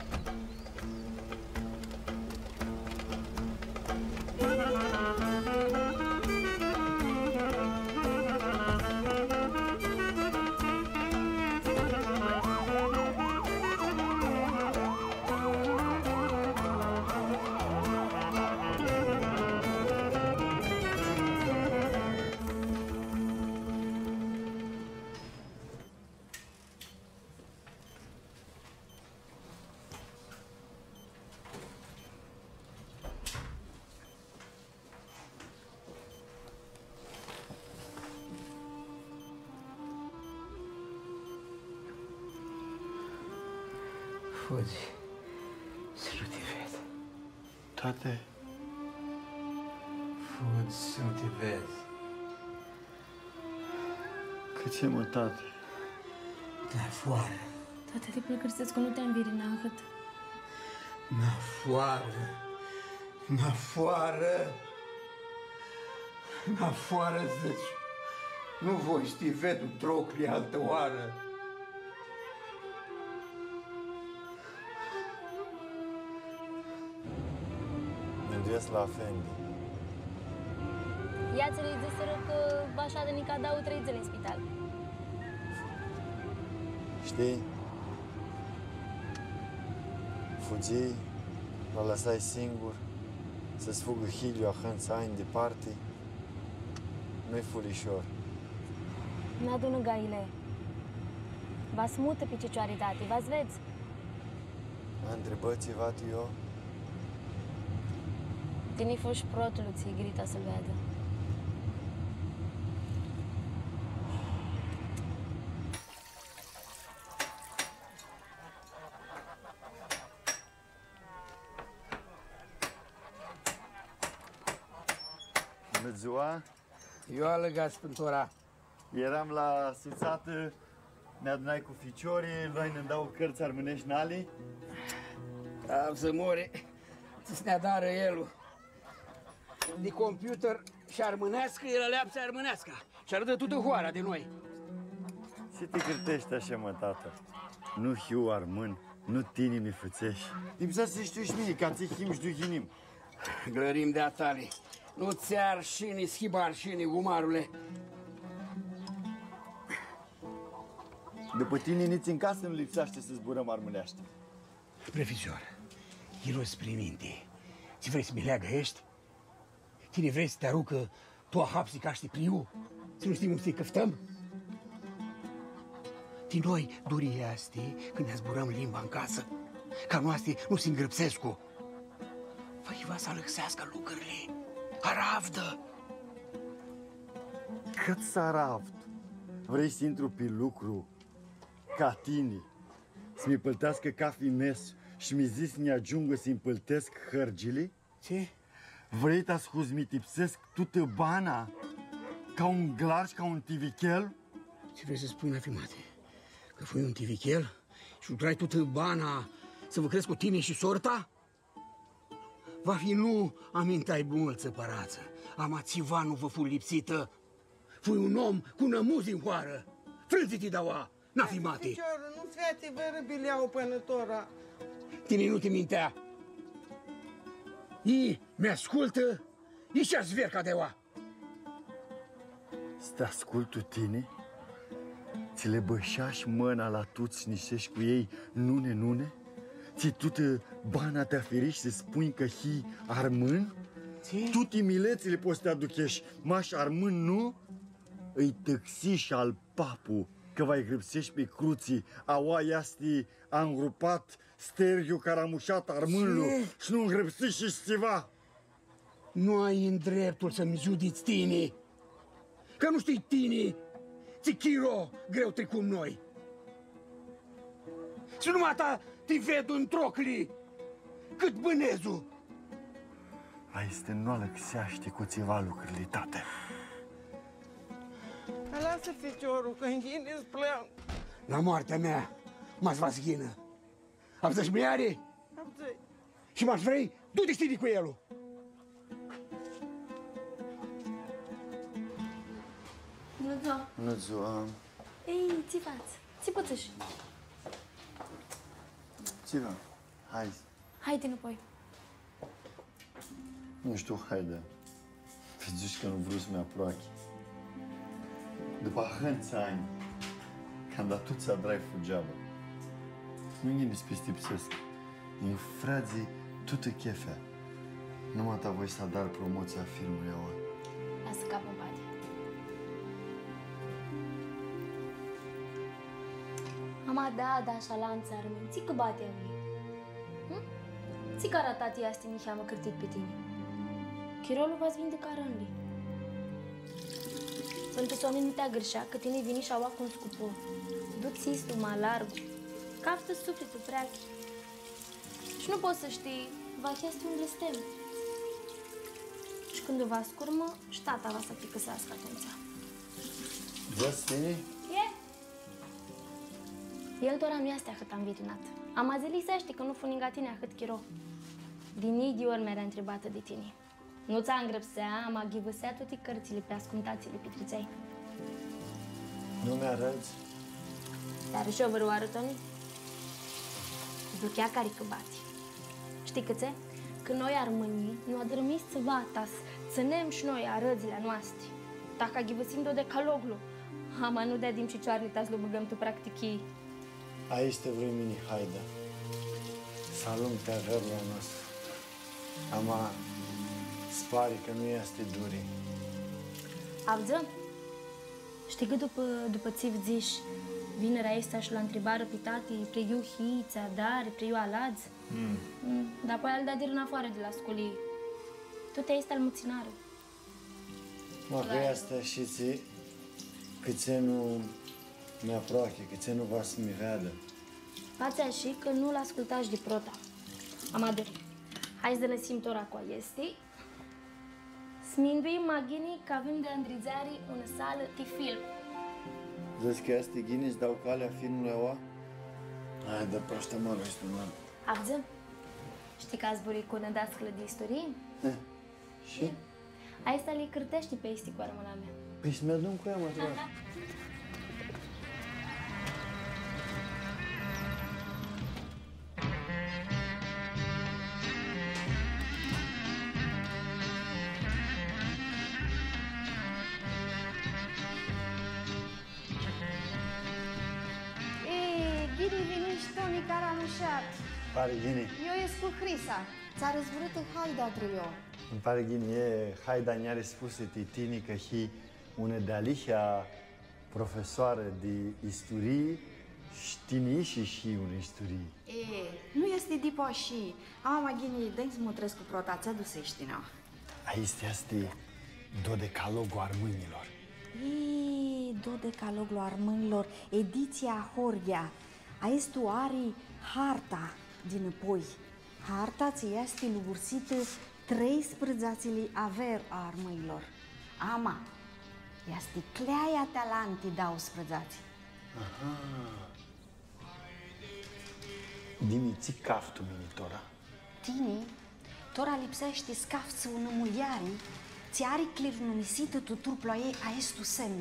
Fugi, să nu te vezi. Tate. Fugi, să nu te vezi. Că ce, mă, tate? Da, foară. Tata, te plăcărsesc că nu te-am virinat. Na foară. Na foară. Na foară, zici. Nu voi ști vedul trocli altă oară. Mânduiesc la Fendi. Ia-ți-le ziseră că așa de Nica dau trei zile în spital. Știi? Fugi, l-a lăsai singur, să-ți fugă Hiliu ahânța ani departe. Nu-i fulișor. N-adună gaile. Va smută pe cicioare date, v-ați veți? A întrebat ceva tu eu? Tine-i fost protului ți grita să-l vadă. Bună ziua! Eu alăgat spântura. Eram la suțată, ne adunai cu ficiorii, noi ne dau cărți armânești nali. Am să mori, ți ne dară elul. De computer și armânească, el aleapță armânească. Și arătă toată hoara de noi. Ce te cârtești așa, mă, tată? Nu hiu armân, nu tini mi fățești. Lipsa să știu și mie, ca ți him și duhinim. Glărim de atali. Nu ți arșini, schiba arșini, gumarule. După tine, nici în casă nu lipsește să zburăm armâneaște. Prefizor, el o spre minte. Ți vrei să mi leagă ești? Tine vrei să te arucă tu a hapsi ca știi priu? Să nu știm cum să-i căftăm? Din noi, durii astea, când ne zburăm limba în casă, ca noastre nu se îngrăpsesc cu. Păi va să lăxească lucrurile. Aravdă! Cât să aravd? Vrei să intru pe lucru ca tine, să mi păltească cafii mes și mi zis să ne ajungă să împăltesc hărgile? Ce? Vrei ta să mi tipsesc tută bana ca un glarș, ca un tivichel? Ce vrei să spui, afirmate? Că fui un tivichel și trai tută bana să vă crezi cu tine și sorta? Va fi nu amintai mult săpărață, ama țiva nu vă fu lipsită. Fui un om cu nămuzi în hoară. Frânzi-te, daua, n-a fi mate. Piciorul, nu fete, vă răbileau până tora. Tine nu te mintea. Ii mi-ascultă, ii și-a zver ca deoa. Să te ascult tu tine? ți le bășași mâna la tuți nișești cu ei nune, nune? Ți tută bana te aferiști să spui că hi armân? Tu timilețile poți te aduchești, maș armân, nu? Îi tăxiși al papu, că vai gripsești pe cruții, aua iasti a îngrupat stergiu caramușat armânlu și nu îngrăpsiși și ceva. Nu ai în dreptul să-mi judiți tine, că nu știi tine, ți chiro greu trecum noi. Și numai ta te ved în trocli, cât bânezul. Ai este noală xeaște cu ceva lucrurile, tate. Lasă feciorul, că înghine-ți pleam. La moartea mea m-ați va zghină. Avză-și miare? Avză-i. Și m-aș vrei, du-te știi cu elul. Bună ziua! Bună ziua! Ei, ți fați, ți pățăși. Țiva, hai. Haide înapoi. Nu știu, haide. Zici că nu vreau să-mi aproache. După hânți ani, când tu ți-a drai fugeaba. Nu ngini peste psesc. E frații tută chefea. Numai ta voi să dar promoția filmului ăla. Lasă capul în pace. Ama da, da, așa lanța rămân. Ți că bate a mie. Hm? Ți că arătat ea asta mi-a cârtit pe tine. Chirolul va-ți vindeca rândii. Sunt soameni nu te-a gârșea, că tine vini și-au cu un scupor. Du-ți istuma larg. Caftă sufletul preachi. Și nu poți să știi, va este un blestem. Și când o va scurmă, și tata va să te căsească atunci. Vă-ți tine? E? El doar am astea cât am vitunat. Am azelisește că nu funinga tine cât chiro. Din idi ori mi-era întrebată de tine. Nu ți-a îngrăpsea, am aghivăsea toate cărțile pe ascuntațiile pitriței. Nu mi-arăți? Dar și eu vă arăt, Toni? Duchea care că bați. Știi câțe? Că noi armânii nu adărmiți să batas, ținem și noi arăzile noastre. Dacă aghivăsim de decaloglu, ama nu dea din cicioarele ta să băgăm tu practichii. Aici te vrei mini, haide. Să alung pe averea noastră. Ama spari că nu este duri. Avză? Știi că după, după ți zici, vinerea asta și la întrebară pe tati, preiu hița, dar, preiu aladz. Mm. Mm. Dar apoi al da dir în afară de la scolii. Tu te-ai stat al muținarul. Mă, că asta și ți, că ți nu mi-aproache, că ți nu va să mi vadă. Fața și că nu l-ascultași de prota. Amade, hai să lăsim tora cu este. Smindui magini ca avem de îndrizari în sală de film. Zici că asta ghini îți dau calea filmului ăla? Hai, de proștă mă rog, nu mă. Avză, știi că ați burit cu o nădascălă de istorie? Eh, și? Ai să le cârtești pe este cu armâna mea. Păi să mi-adun cu ea, mă trebuie. Pare ghini. Eu ies cu Hrisa. Ți-a răzvrut haida trio. Îmi pare ghini, e haida ne-a spus titini că hi une de-alihia profesoară de istorie știni și și une istorie. E, nu este dipo și. Ama ghini, dă-ți mutresc cu protația duseștina. Aici este dodecalogul armânilor. E, dodecalogul armânilor, ediția Horghea. Aici tu are harta din apoi. Harta ți este lugursită treisprezecele aver a armâilor. Ama, este cleaia talanti douăsprezece. Aha. Dimi, ți caftu minitora? Tini, tora lipsește scafță ună muliari, ți are clerunumisită tutur ploiei a estu semne.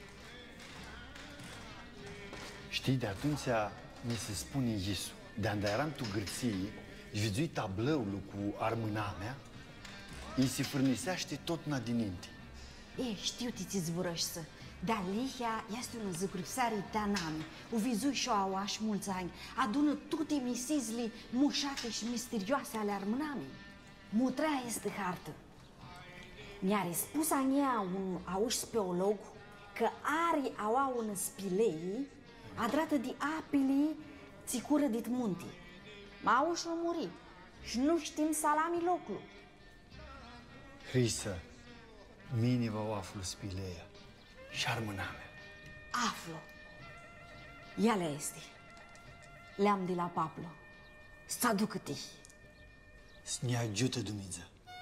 Știi, de atunci mi se spune Iisu, de-anda eram tu gârții, își vizui tableul cu armâna mea, îi se fârnisește tot na dininte. E, știu ti ți zburăși să, Dalihia este una zăgrusare danami, o vizui și o auaș mulți ani, adună tuti misizli mușate și misterioase ale armânami. Mutrea este hartă. Mi-a spus ania un auș speolog că ari aua un spilei adrată di apili țicură dit munti. Ma auș l-a murit și nu știm salami locul. Hrisa, mini va aflu spileia și armâname. Aflu. Ea le este. Le-am de la Pablo. Să aducă-te. Să ne ajută Dumnezeu.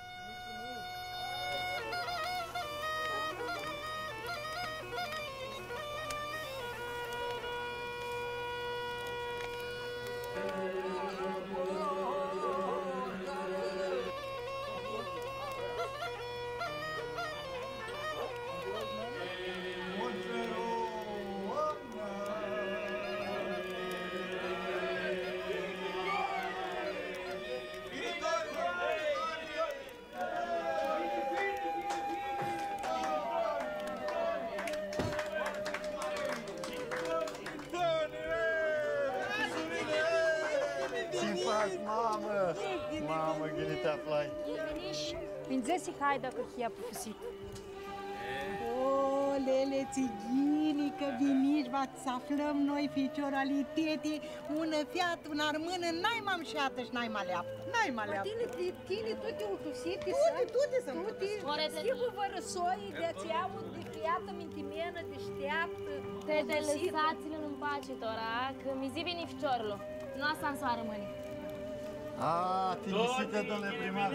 Mamă! Mamă, gânite aflai! Pinzesi haida că hia profusit. O, lele țighinii, că vinici, v-ați aflăm noi ficioraliteti, una fiat, un armână, n-ai m-am șeată și n-ai mă leaptă, n-ai mă leaptă. Tine, tine, toate utusite, Toate, toate să mă Ore, stivă vă răsoi, de-ați iau de criată mintimenă, deșteaptă, Te de lăsați-l în pace, Tora, că mi zi veni ficiorul. Nu asta în soară mâine. A, tinisită, domnule primar.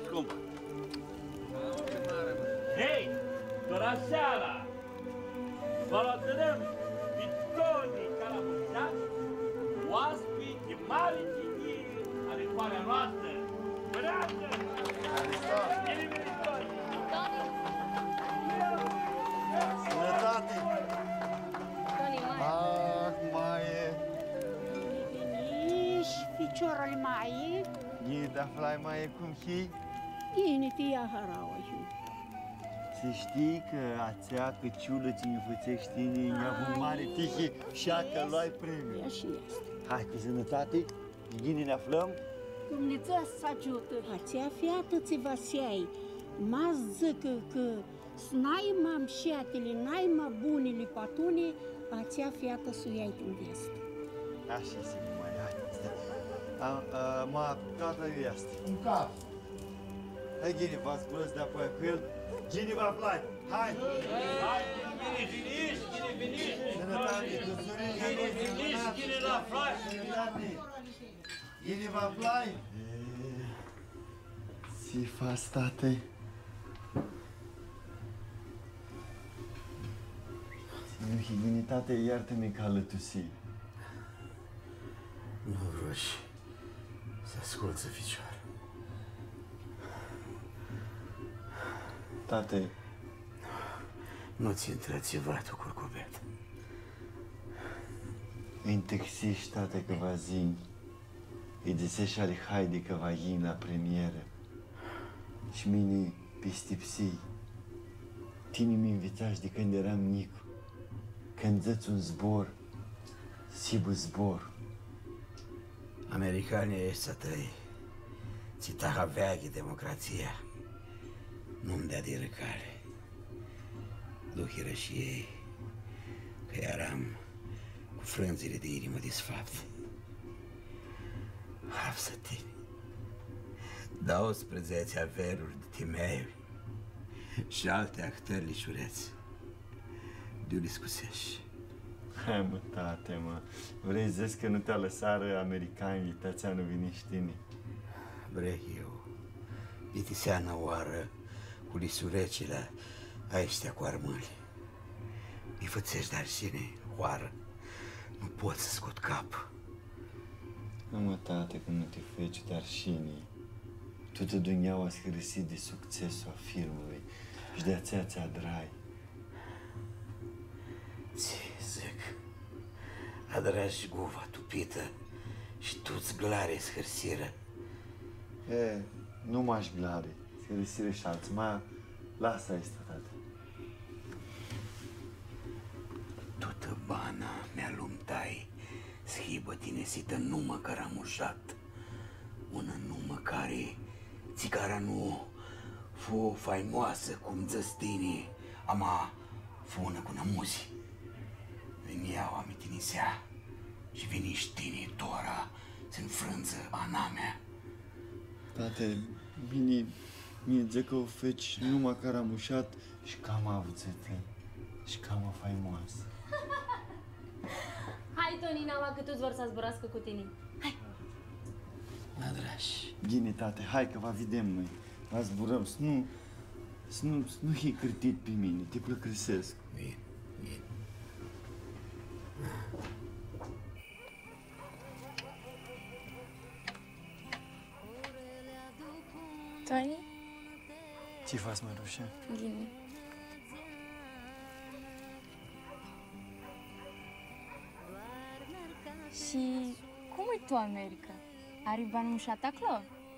Hei, doar seara, vă lătărăm Vitoni Caramușat, oaspi de mare citie ale coarea noastră. Băreață! Sănătate! Ah, mai e. Veniși, ficiorul mai e? Ni de aflai mai e cum hi? Gine tia haraua hiu. Să știi că ațea căciulă ce ne făcești tine, ne-a avut mare tihi și a că luai premiu. Ea și este. Hai, cu sănătate, gine ne aflăm. Dumnezeu să ajută. Ația fiată ți va seai. Ma zică că n-ai m-am șeatele, n-ai mă bunele patune, ația fiată să iai din vest. Așa se mai hai. Ma, tata eu este. Un cap. Hai, gine, v-ați curăț de apoi cu el. Gine va plai. Hai! Hai, gine, veniși, gine, veniși! Sănătate, duzurii, gine, veniși, gine la plai! Sănătate! Gine va plai! Ce faci, tate? Nu, higinitate, iartă-mi că alătusi. Nu vreau să asculți, ficioară. Tate. Nu ți intră ceva, tu, curcubet. Intexiști, tate, că va zi. Îi desești ale haide că va ii la premieră. Și mine pistipsii. Tine mi invitași de când eram micu. Când dăți un zbor, sibu zbor. Americanii ăștia tăi ți taha veche democrația. Nu-mi dea de răcare. Duhiră și ei că eram cu frânzile de inimă disfapte. Hapsă-te. douăsprezece averuri de timeiuri și alte actări lișureți. De-o discusești. Hai, mă, tate, mă. Vrei să zici că nu te-a lăsară americanii, tația nu vine și tine? Vrei eu. Pitiseană oară cu lisurecile ăștia cu armâni. Mi fățești de arsine, oară. Nu pot să scot cap. Nu, mă, tate, că nu te feci de arșinii. Toată dunia a scârsit de succesul a filmului și de aceea ți-a drai. Ți zic, adrași guva tupită și tu-ți glare scârsiră. E, nu m-aș glare, scârsiră și alți, mai lasă asta, tate. bătinesită numă caramușat. Una numă care țigara nu fu faimoasă cum zăstini, ama fu una cu nămuzi. Veniau amitinisea și veni știni tora să înfrânță anamea. Tate, mine, mie zic că o feci numai caramușat și cam avuțete și cam faimoasă. Hai, Toni, Naua, că toți vor să zburască cu tine. Hai! Na, dragi. Bine, tate, hai că va vedem noi. Va zburăm, să nu, să nu, să nu fii cârtit pe mine, te plăcrisesc. Bine, bine. Toni? Ce faci, Mărușa? Bine. Și cum e tu, America? Are bani mușat acolo?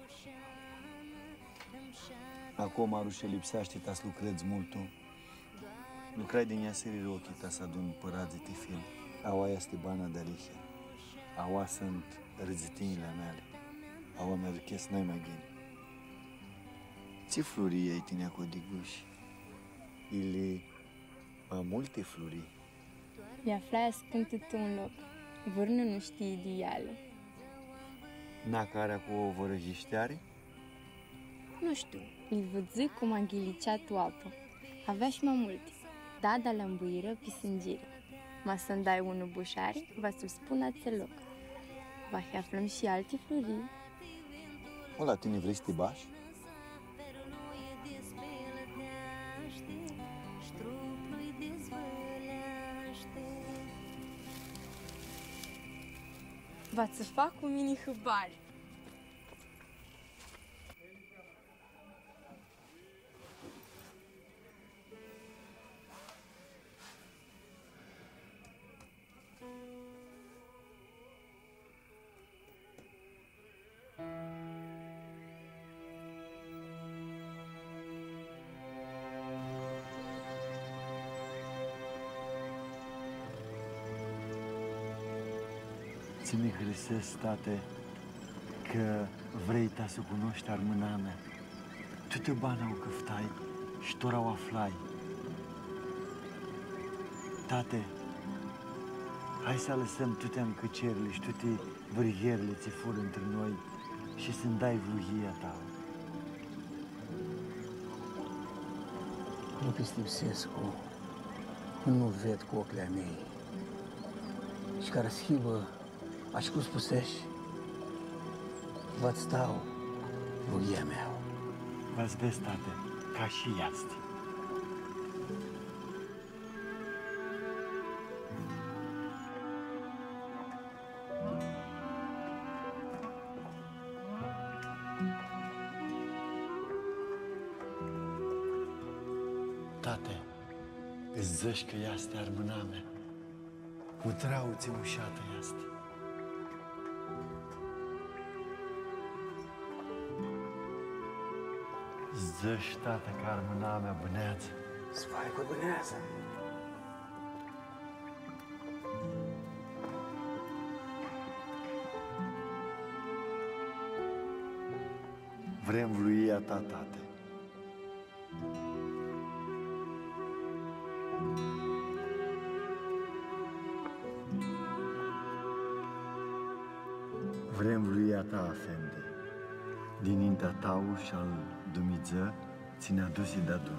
Acum, Marușe, lipsește ta să lucrezi mult tu. Lucrai din ea serii ochii ta să adun părații de film. Aua este bana de alihe. Aua sunt răzitinile mele. Aua mi-aduchesc noi mai gâni. Ce florii ai tine cu diguși? Ili mai multe florii. Mi-aflai ascântă tu un loc. Vârnă nu știe idealul. N-a care cu o vărăjișteare? Nu știu, îl văzâ cum a ghilicea tu apă. Avea și mai multe. Da, dar lămbuiră pe sângire. Ma să-mi dai unul bușare, va să-l spun ațeloc. Va fi aflăm și alte florii. O, la tine vrei să te bași? Va să fac un mini hâbar. Ți-mi hrisesc, tate, că vrei ta să cunoști armâna mea. Tu te bani au căftai și tora o aflai. Tate, hai să lăsăm toate încăcerile și toate vârgherile ți fur între noi și să-mi dai vluhia ta. Nu te stipsescu, nu ved cu ochii mei. Și care schibă, aș cum spusești, vă-ți stau vluhia mea. V-ați vezi, tate, ca și este. Tate, îți zici că este armâna mea. Mutrau ți ușată este. Zici, tată, că armâna mea bâneață. Spai cu bâneață. Vrem vluia ta, tate. Vrem vluia ta, Afende. Din intea tau și al Dumnezeu ține aduse de adun.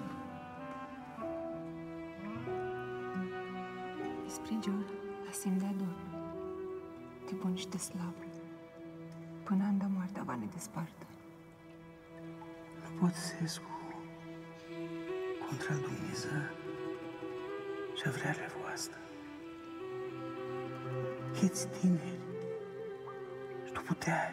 Despre Giul, lăsim de adun. Te bun și de slavă. Până anda moartea va ne despartă. Nu pot să cu contra Dumnezeu și vrerile voastre. Eți tineri și tu puteai.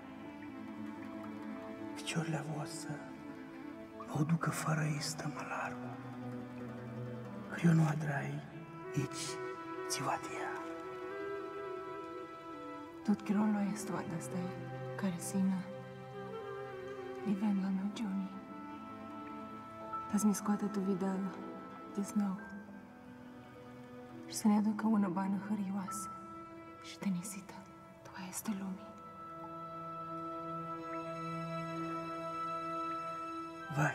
Piciorile voastre o ducă fără istă mă largă. Că eu nu adrai aici țivatia. Tot chirul lui este toată asta, care sina. Livem la meu, Johnny. Dați mi scoate tu videla, dis nou. Și să ne aducă una bană hărioasă și tenisită. este lumii. Vai,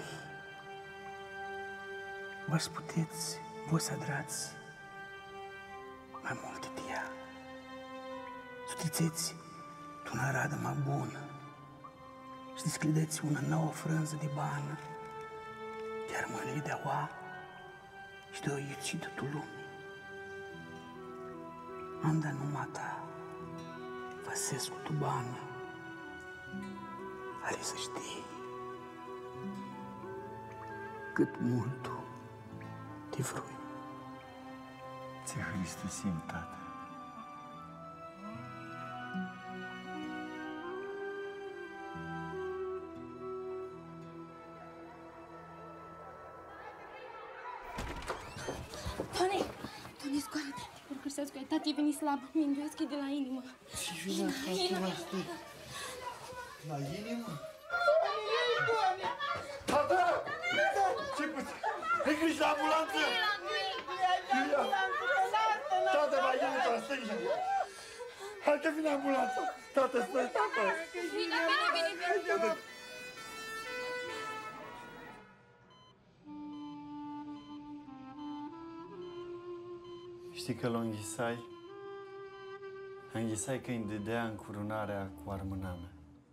vă puteți, vă să drați mai multe de ea. Stutrițeți una radă mai bună și desclideți una nouă frânză de bană, de armănii de oa și de o iuțită tu lumii. Anda numai ta, Vasescu tu bană, are să știi cât mult tu te vrui. Ți-e Hristosim, tată. Tony! Tony, scoară-te! Urcăsescu, tati, e venit slab. Mi îndoiesc de la inimă. Ce vine asta la stai? La inimă? Tată! Ce puțin? Ai grijă la ambulanță! Tată, mai gândit la stânga! Hai că vine ambulanța! Tată, stai, tată! Vine, vine, vine, vine! Știi că l-o înghisai? Înghisai că îi dădea încurunarea cu armâna mea.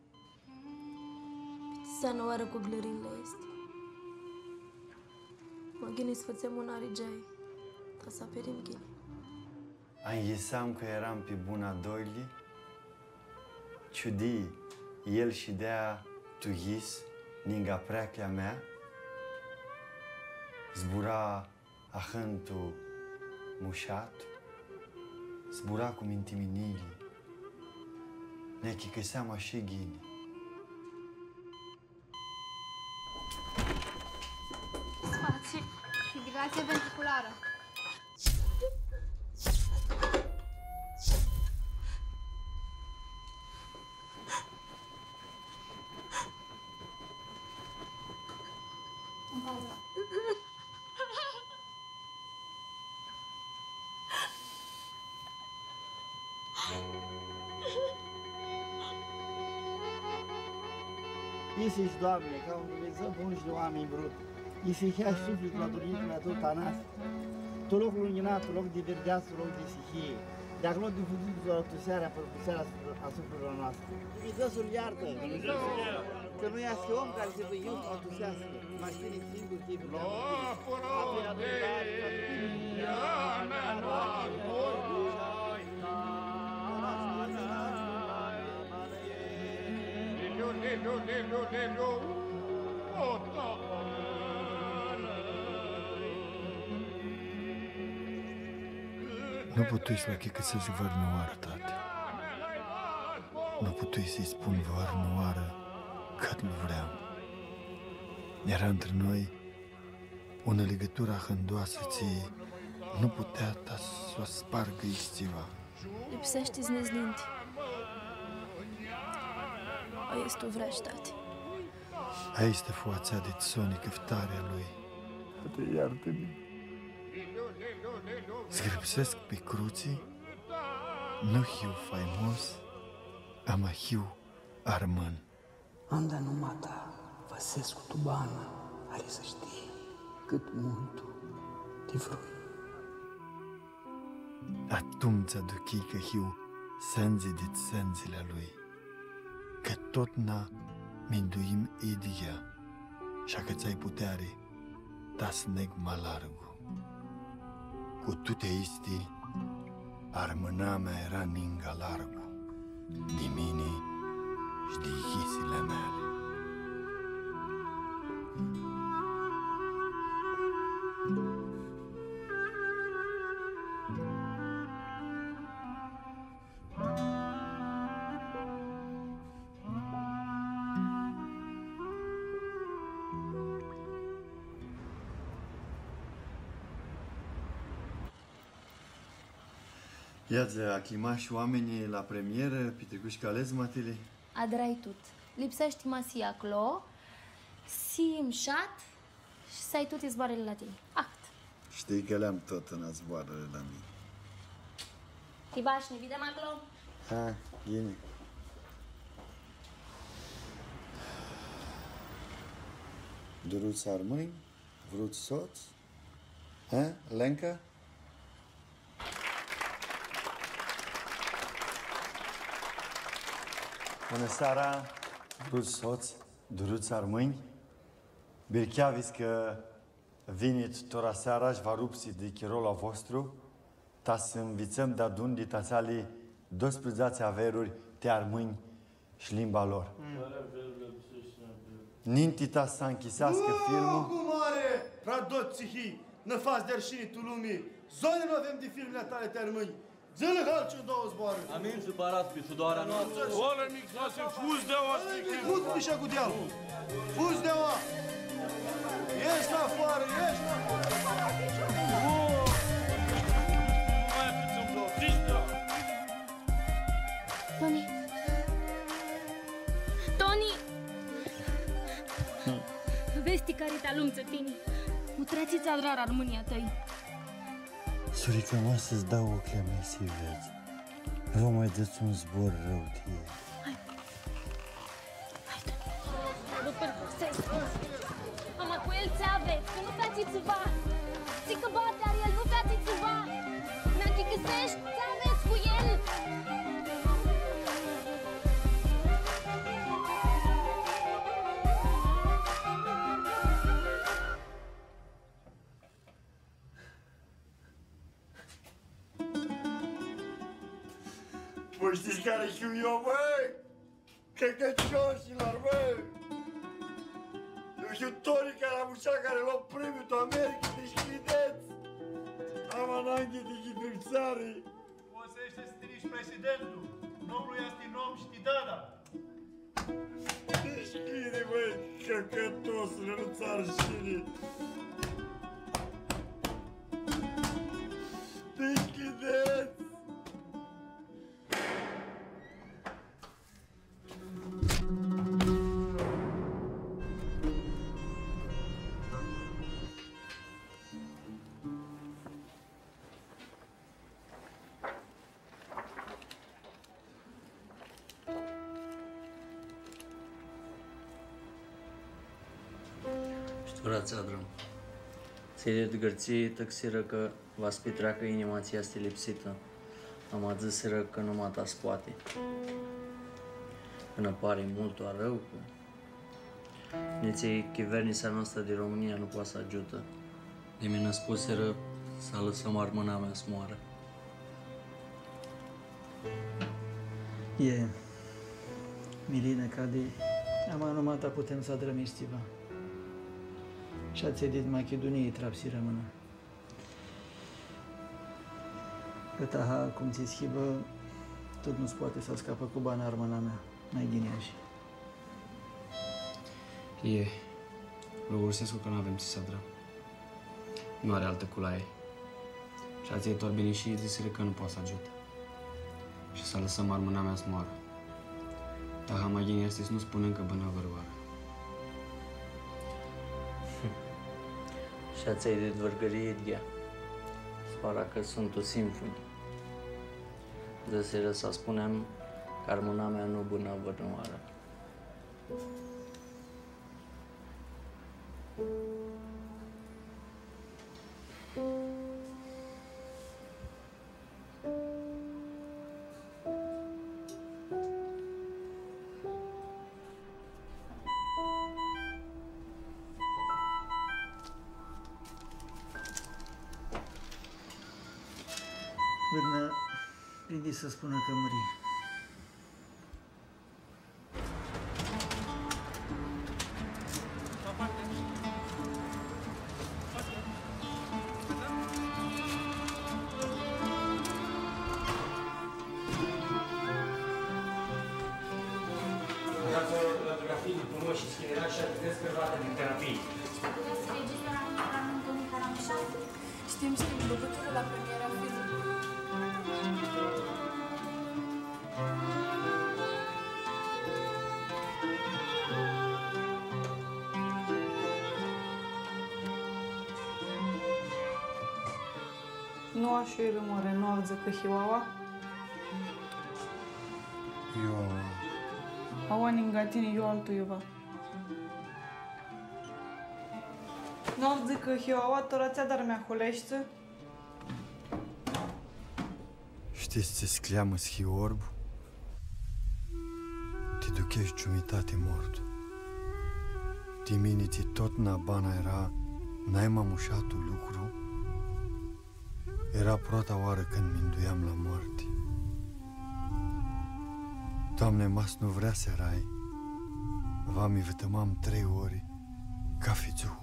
Să nu oară cu glările este. Mă gândesc să facem un arigeai, ca să aperim ghini. Înghisam că eram pe buna doili, ciudii, el și dea tu ghis, ninga preaclea mea, zbura ahântul mușat, zbura cu mintiminili, nechi că seama și ghini. Spații, fibrilație ventriculară. În pauză. Iisus, Doamne, ca un Dumnezeu bun și de oameni brut. Isihia suflet la doritul la tot anas. Tu loc luminat, tu loc de verdeață, tu loc de isihie. Dacă loc de fugit, tu loc de seara, părpuseara asupra noastră. Dumnezeu să-l iartă. Că nu este om care se vă iubă o tusească. Mai spune singur chipul de apoi Nu putui să fac cât să-ți vărnuară, tată. Nu putui să-i spun vărnuară cât nu vreau. Era între noi o legătură hândoasă ție nu putea ta să o spargă isțiva. Lipsește-ți nezninte. O este o vreștate. Aia este foața de sonică ftarea lui. Te iartă-mi. Zgripsesc pe cruții, nu hiu faimos, ama hiu armân. Anda numai ta, Vasescu tu bană, are să știi cât mult tu te vrui. Atunci aduchii că hiu sânzi de sânzile lui, că tot na minduim idia, și că ți-ai putere, ta sneg malargu. Cu tute isti, armâna mea era ninga largu, de mine și de hisile mele. Iați aclima și oamenii la premieră, Pitrecuși Calezmatele. Adrai tot. Lipsești masia clo, si îmșat și să-ai toate zboarele la tine. Act. Știi că le-am tot în zboarele la mine. Ti bașni, vedem acolo? Ha, bine. Doruț armâni, vrut soț? Ha, Lenca? Bună seara, vrut soț, doruț armâni? Bircheavis că vinit tora seara și va rupsi de chirola vostru, ta să învițăm de adun de tațali doisprezece averuri te armâni și limba lor. Ninti ta să închisească filmul. Cu mare, pradot psihii, nă faci de arșinii tu lumii. Zone nu avem de filmele tale te armâni. Zălă halciu două zboară. Amin supărat pe sudoarea noastră. Oare mic, să fuz de oa. Fuz mișa cu dealul. Fuz de oa. Ieși la afară, ieși la afară. Mai puțin un blotistă. Toni! Toni! Vesti care te alumță tine. Mutrați-ți adrar România tăi. Surica mea să-ți dau ochii mei să-i vezi. Vă mai dăți un zbor rău de ei. După Mama, cu el ce aveți? Că nu faceți-vă! Zic că bate, Ariel, nu faceți-vă! Dacă găsești, ce aveți cu el? Păi știți care știu eu, băi? Căcăcioșilor, băi! Eu știu Toni Caramușa care lua premiul tu America, deci credeți! Am ananghe de ghidruțare! Poți să ești să trimiși presidentul. Nomul este nom și dada. Deci crede, băi, căcătosule, nu ți arșine! Deci credeți! Vrați adrăm. Ți-ai de gărții tăxiră că va spitreacă inima ți este lipsită. Am adzăsiră că numai ta scoate. Până pare mult o rău că niții chivernița noastră din România nu poate să ajută. De mine spuseră să lăsăm armâna mea să moară. E, Milina, ca de ama numai ta putem să adrămiștiva. Și ați edit Macedoniei trapsi rămână. Că taha, cum ți schibă, tot nu-ți poate să scapă cu bani armâna mea, mai ghineași. E, Răursescu că nu avem ce să adrăm. Nu are altă culaie. Și ați ei tot bine și zisere că nu poate să ajute. Și să lăsăm armâna mea să moară. Taha mai gine este să nu spunem că băna vărvară. Și ați ai de dvărgărie ghea. Spara că sunt o simfoni. Zăsiră să spunem că armâna mea nu bună vărnoară. Vârnă, prinde să spună că muri. Dați o fotografie de frumos și schinerat și atât că roată din terapie. Știm, știm, băgătură la premiera filmului. Nu aș rămâne, nu auză că hiuaua? Eu... Aua ningatini, eu altul iuva. Nu zic că eu aua torația dar mea hulește. Știți ce scleamă schi orb? Te duchești ciumitate mort. Diminiți tot na bana era n-ai mamușatul lucru. Era prota oară când minduiam la moarte. Doamne, mas nu vrea să rai. V-am invitămam trei ori ca fițuhu.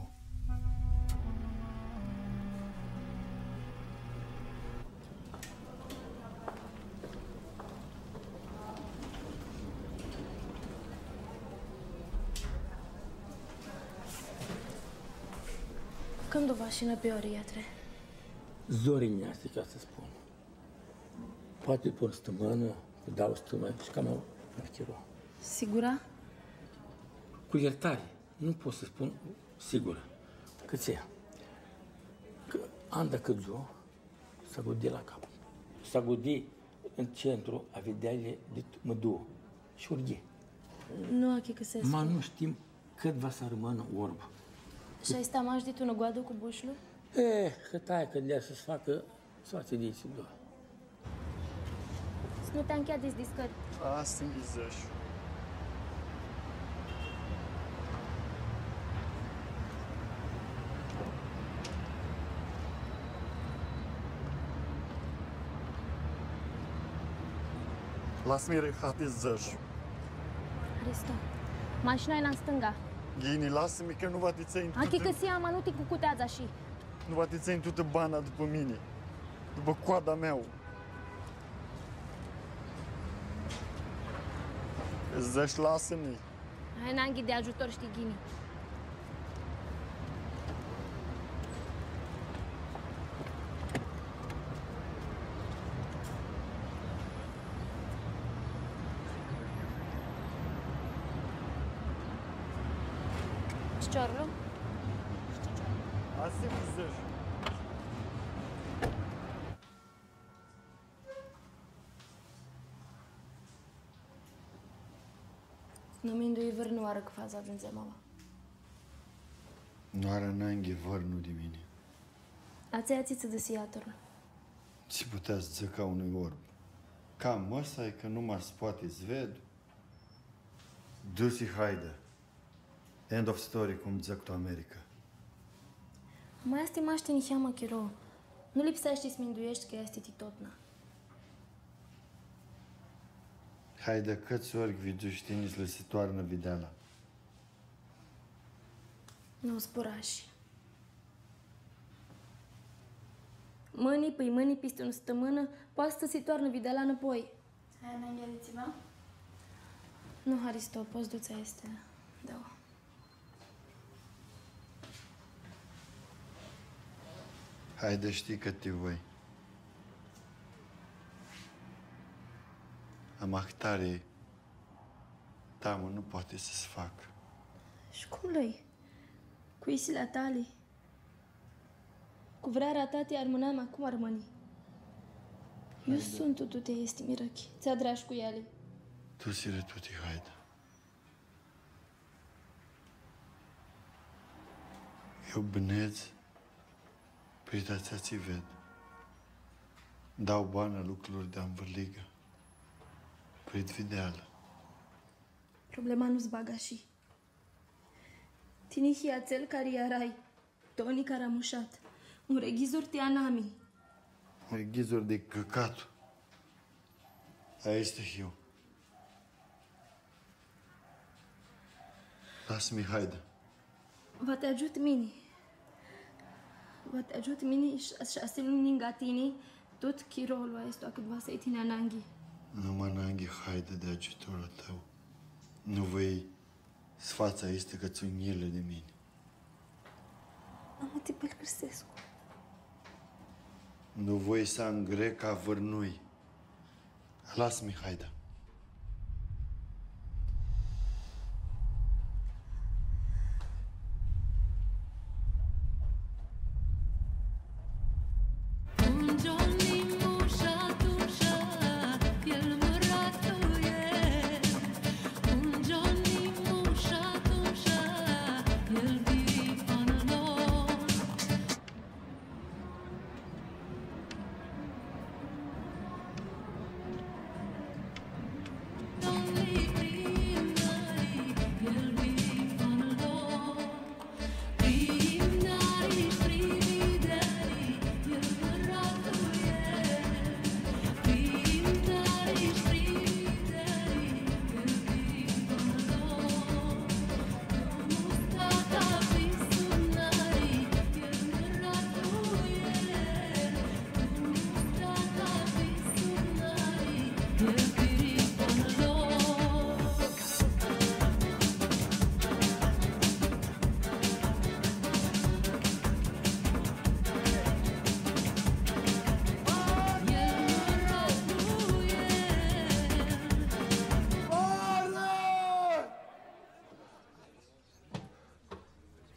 Când o mașină pe ori, iatre? Zorin este, ca să spun. Poate pe o stămână, îi dau o stămână și cam au archero. Sigura? Cu iertare, nu pot să spun sigură. Cât se ia? Că anda cât zo, s-a gândit la cap. S-a gândit în centru a vedeale de măduă și urghe. Nu achi că se Ma nu știm cât va să rămână orb. Și ai sta maș de tu în goadă cu bușlu? Eh, hătaie că le să-ți facă soață de aici doar. Să nu te-a încheiat discări. Asta mi zăși. Las-mi rehate zăși. Hristo, mașina e în stânga. Ghini, lasă-mi că nu va te țăi Achi că si ama, nu te cucutează și. Nu va te țăi toată bana după mine. După coada mea. Zăși, lasă-mi. Hai n-anghi de ajutor, știi, Ghini. Ciorlu? Asta mi zăși. Nu mi-ndui vârnu oară că faza din zemava. Nu are n-anghi vărnul de mine. Ați aia ți-ți dăsiatorul. Ce putea să zic ca unui orb? Cam ăsta e că nu mă poate zved. Du-si, haide. End of story, cum zic tu America. Mai asta maște ni cheamă chiro. Nu lipsește să minduiești că este titotna. Haide, câți ori viduștini le se toarnă videala? Nu spurași. Mâinii, păi mâinii peste o stămână, poate să se toarnă videala înapoi. Hai, n-ai Nu, Haristo, poți du-ți este. Da. Haide, știi că te voi. Am actare, tamă, nu poate să-ți fac. Și cum l-ai? Cu isile tale? Cu vrearea ta te armânam, acum armâni. Eu sunt tu, tu te este, Mirachi. Ți-a dragi cu ele. Tu sire tu te haide. Eu băneț, pridația ți ved. Dau bani lucrurilor de învârligă. Prit videală. Problema nu-ți baga și. Tini hiațel care iarai, Toni care a mușat, un reghizor te anami. Un reghizor de căcat. Aia este eu. Lasă-mi, haide. Va te ajut mine. Va te ajut mine și șase luni ningatini, tot chirolul este cât va să-i tine ananghi. Nu mă nanghi, haide de ajutorul tău. Nu vei sfața este că ți-o de mine. Mama, te pălcărsescu. Nu voi să am greca vârnui. Las-mi, haide. Un giorno in muscia tu scia, il murato è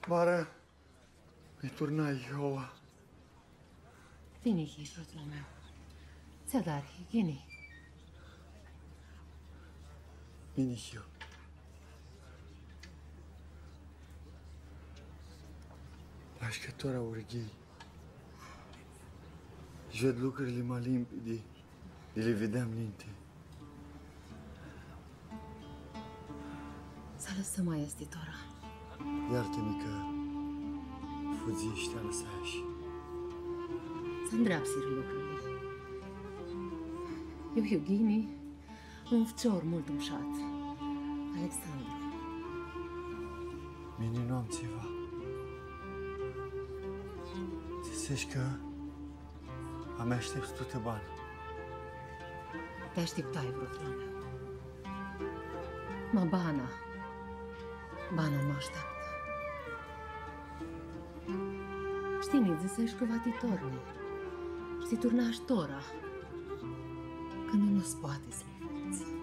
Bara, îi turnai ioa. Vine, frutul meu. Ți-a dar, gine. Vine și eu. Așcătora urghei. Și ved lucrurile mai limpede, de le vedeam linte. Să lăsăm mai este tora. Iartă-mi că fuziști a lăsași. Să îndreapsiri lucrurile. Eu, Eugenie, un fcior mult umșat. Alexandru. Mine nu am ceva. Zicești că am aștept toate bani. Te așteptai, vrătul meu. Ma bana, bana mă așteaptă. Știi, mi zicești că va ti torni. Și turnași tora. Că nu nu-ți poate să mi faci.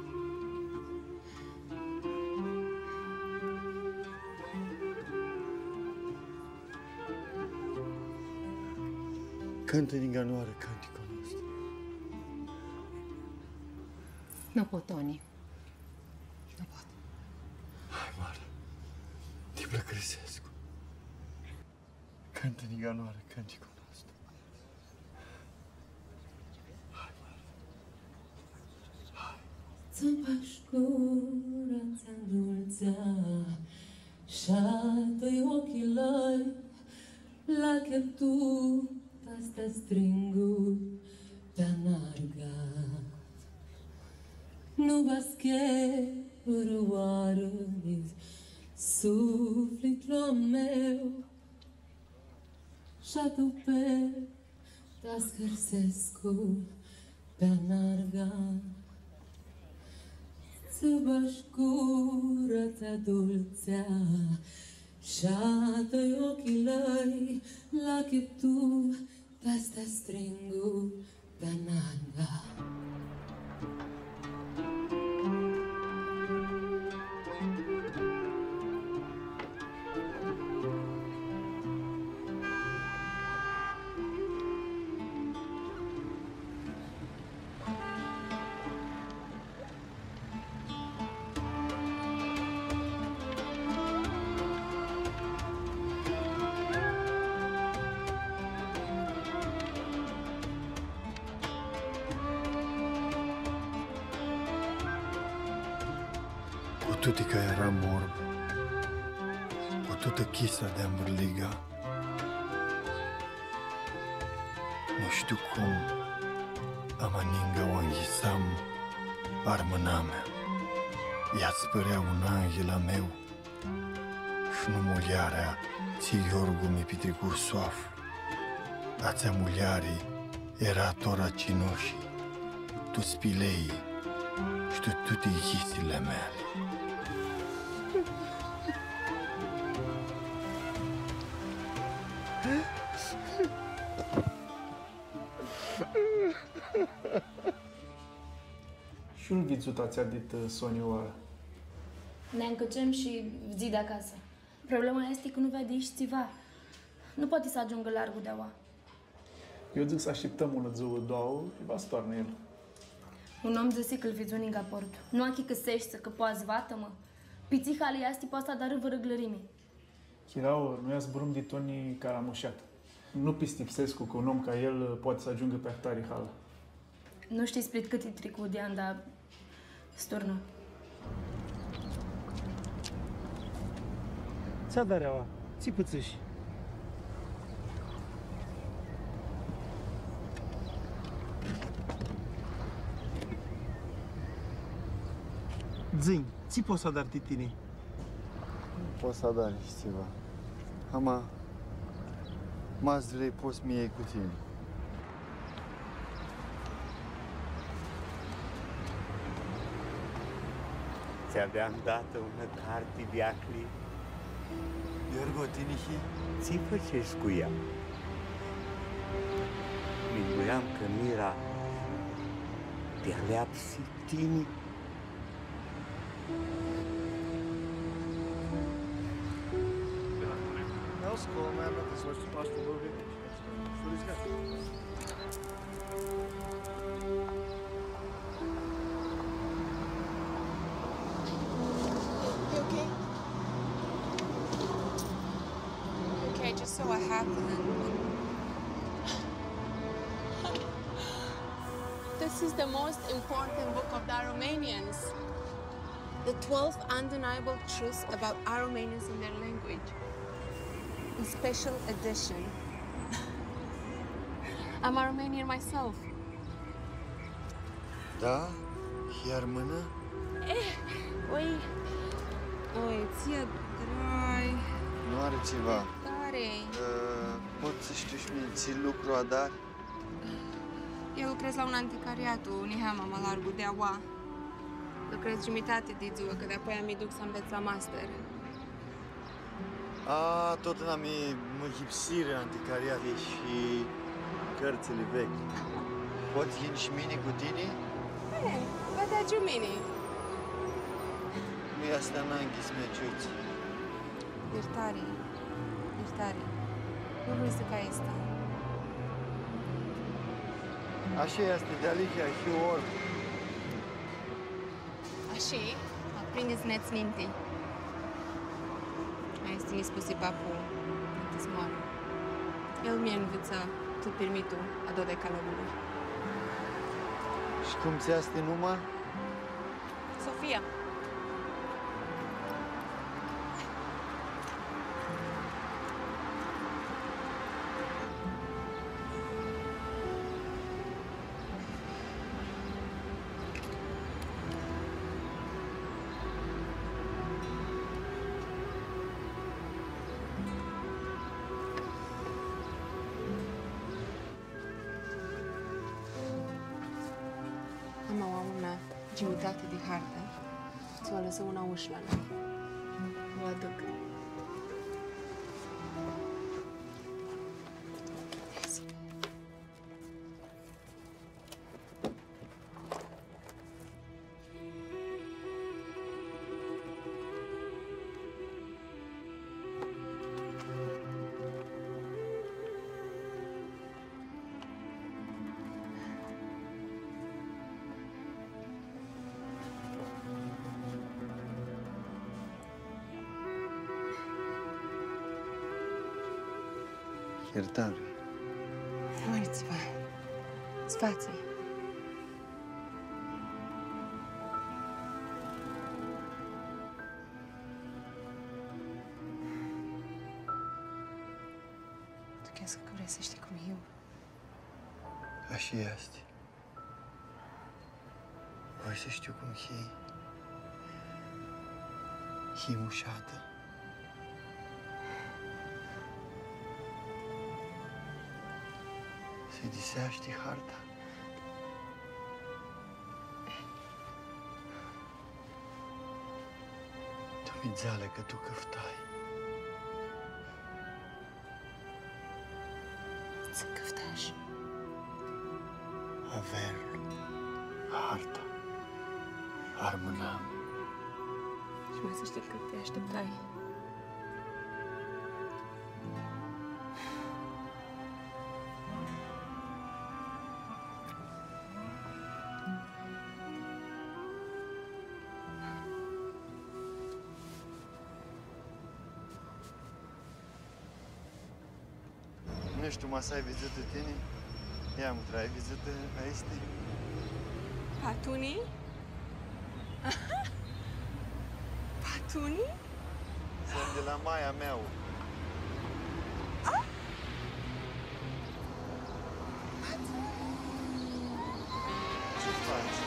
Cântă în inganoară canticul nostru. Nu pot, Toni. Nu pot. Hai, Mara, te plăcărisesc. Cântă în inganoară canticul nostru. Hai, Mara. Hai. Ți-mi-aș gura, ți-andulțea și-a-doi ochii lăi la cheptut. Asta stringu pe narga. Nu basche răoară sufletul meu și-a tu pe ta scărsescu pe narga. Să bași gura ta dulțea și-a doi ochii lăi la cheptu. Asta stringu pe nanga. Cu toate că eram morb, cu toată chisa de ambărliga, nu știu cum am aninga o înghisam armâna mea. Ea-ți părea un angel a meu și nu muliarea ți iorgu mi pitrecu soaf. Ațea muliare era tora cinoșii, tu spilei și tu toate chisile mele. Și-ul vițut ați adit Sonioara. Ne încăcem și zi de acasă. Problema este că nu vede aici ceva. Nu poate să ajungă largul de oa. Eu zic să așteptăm una, două, două și va stoarne el. Un om zice că îl vizu ninga port. Nu achi că sești să că poazi vată, mă. Pițiha li asti poasta dar râvă răglărimi. Chirau, nu ia-ți brum de Toni Caramușat. Nu pistipsescu că un om ca el poate să ajungă pe Ahtari Hala. Nu știi spre cât e tricul de an, dar sturnă. Ți-a dareaua, ții pățâși. Zâni, ți poți să dar titini? Poți să dar și ceva. Ama, mazrei poți mi iei cu tine. Ți-aveam dată una carte de acli. Iorgo, tinihi? Ți făcești cu ea. Mi-nduiam că mira te aleapsi tini. Moscow, man, not as much as to move in. So he's got You okay? Okay, I just saw what happened. This is the most important book of the Aromanians. The twelve undeniable truths about Aromanians and their language. A special edition. I'm Aromanian myself. Da? Chiar mână? Eh, oi... Oi, ție drai... Nu are ceva. Tare. Uh, pot să știu și mie, ții lucru adar? Eu lucrez la un anticariatu, Nihama, mă largu de aua. Lucrez jumătate de ziua, că de-apoi am duc să înveț la master. A, tot în ami mă hipsire anticariate și cărțile vechi. Poți veni și mine cu tine? Eh, vă dați mine. Nu-i asta n-a închis meciuți. Iertare, iertare. Nu vrei să ca asta. Așa este, de alihia, și ori. Așa, aprindeți neți minte. A este mi spus papu, te smoară. El mi-a învățat tot permitul a doua de calabului. Și cum ți este numai? Sofia. Am o una jumătate de hartă. Ți-o lăsă una ușă la noi. O aduc. Iertare. Marți-vă. Sfații. Tu crezi că vrei să știi cum eu? Așa este. Voi să știu cum e. E mușată. Se diseaște harta. Tu mi țeală că tu căftai. Să căftași. Averul, harta, armânam. Și mai să știi că te așteptai. Nu știu, mă să ai vizită tine? Ia, mă, trai vizită aici? Patuni? Patuni? Sunt de la maia mea. Ce faci?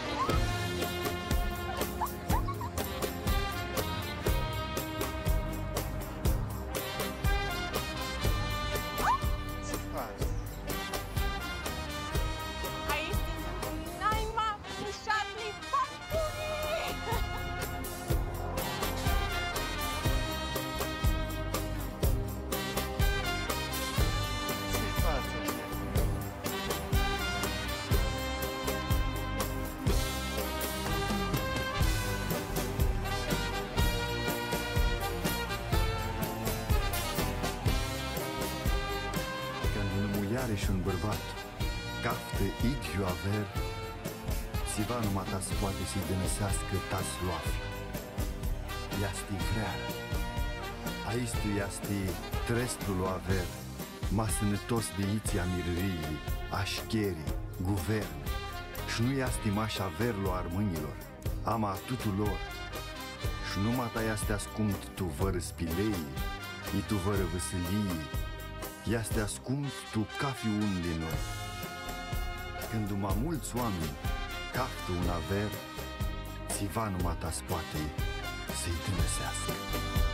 în bărbat, caftă igiu aver, țiva numai ta poate să-i dănăsească tas luafi. Iasti vrea, aici tu iasti trestul o aver, ma sănătos de iții amirării, așcherii, guvern, și nu iasti maș aver lo armânilor, ama a tuturor, și numai ta iasti ascumt tu vără spilei, i tu vără văsălii, iasti ascumt tu ca fi un din noi. Când mai mulți oameni caftă un aver, țiva numai ta poate să-i dănăsească.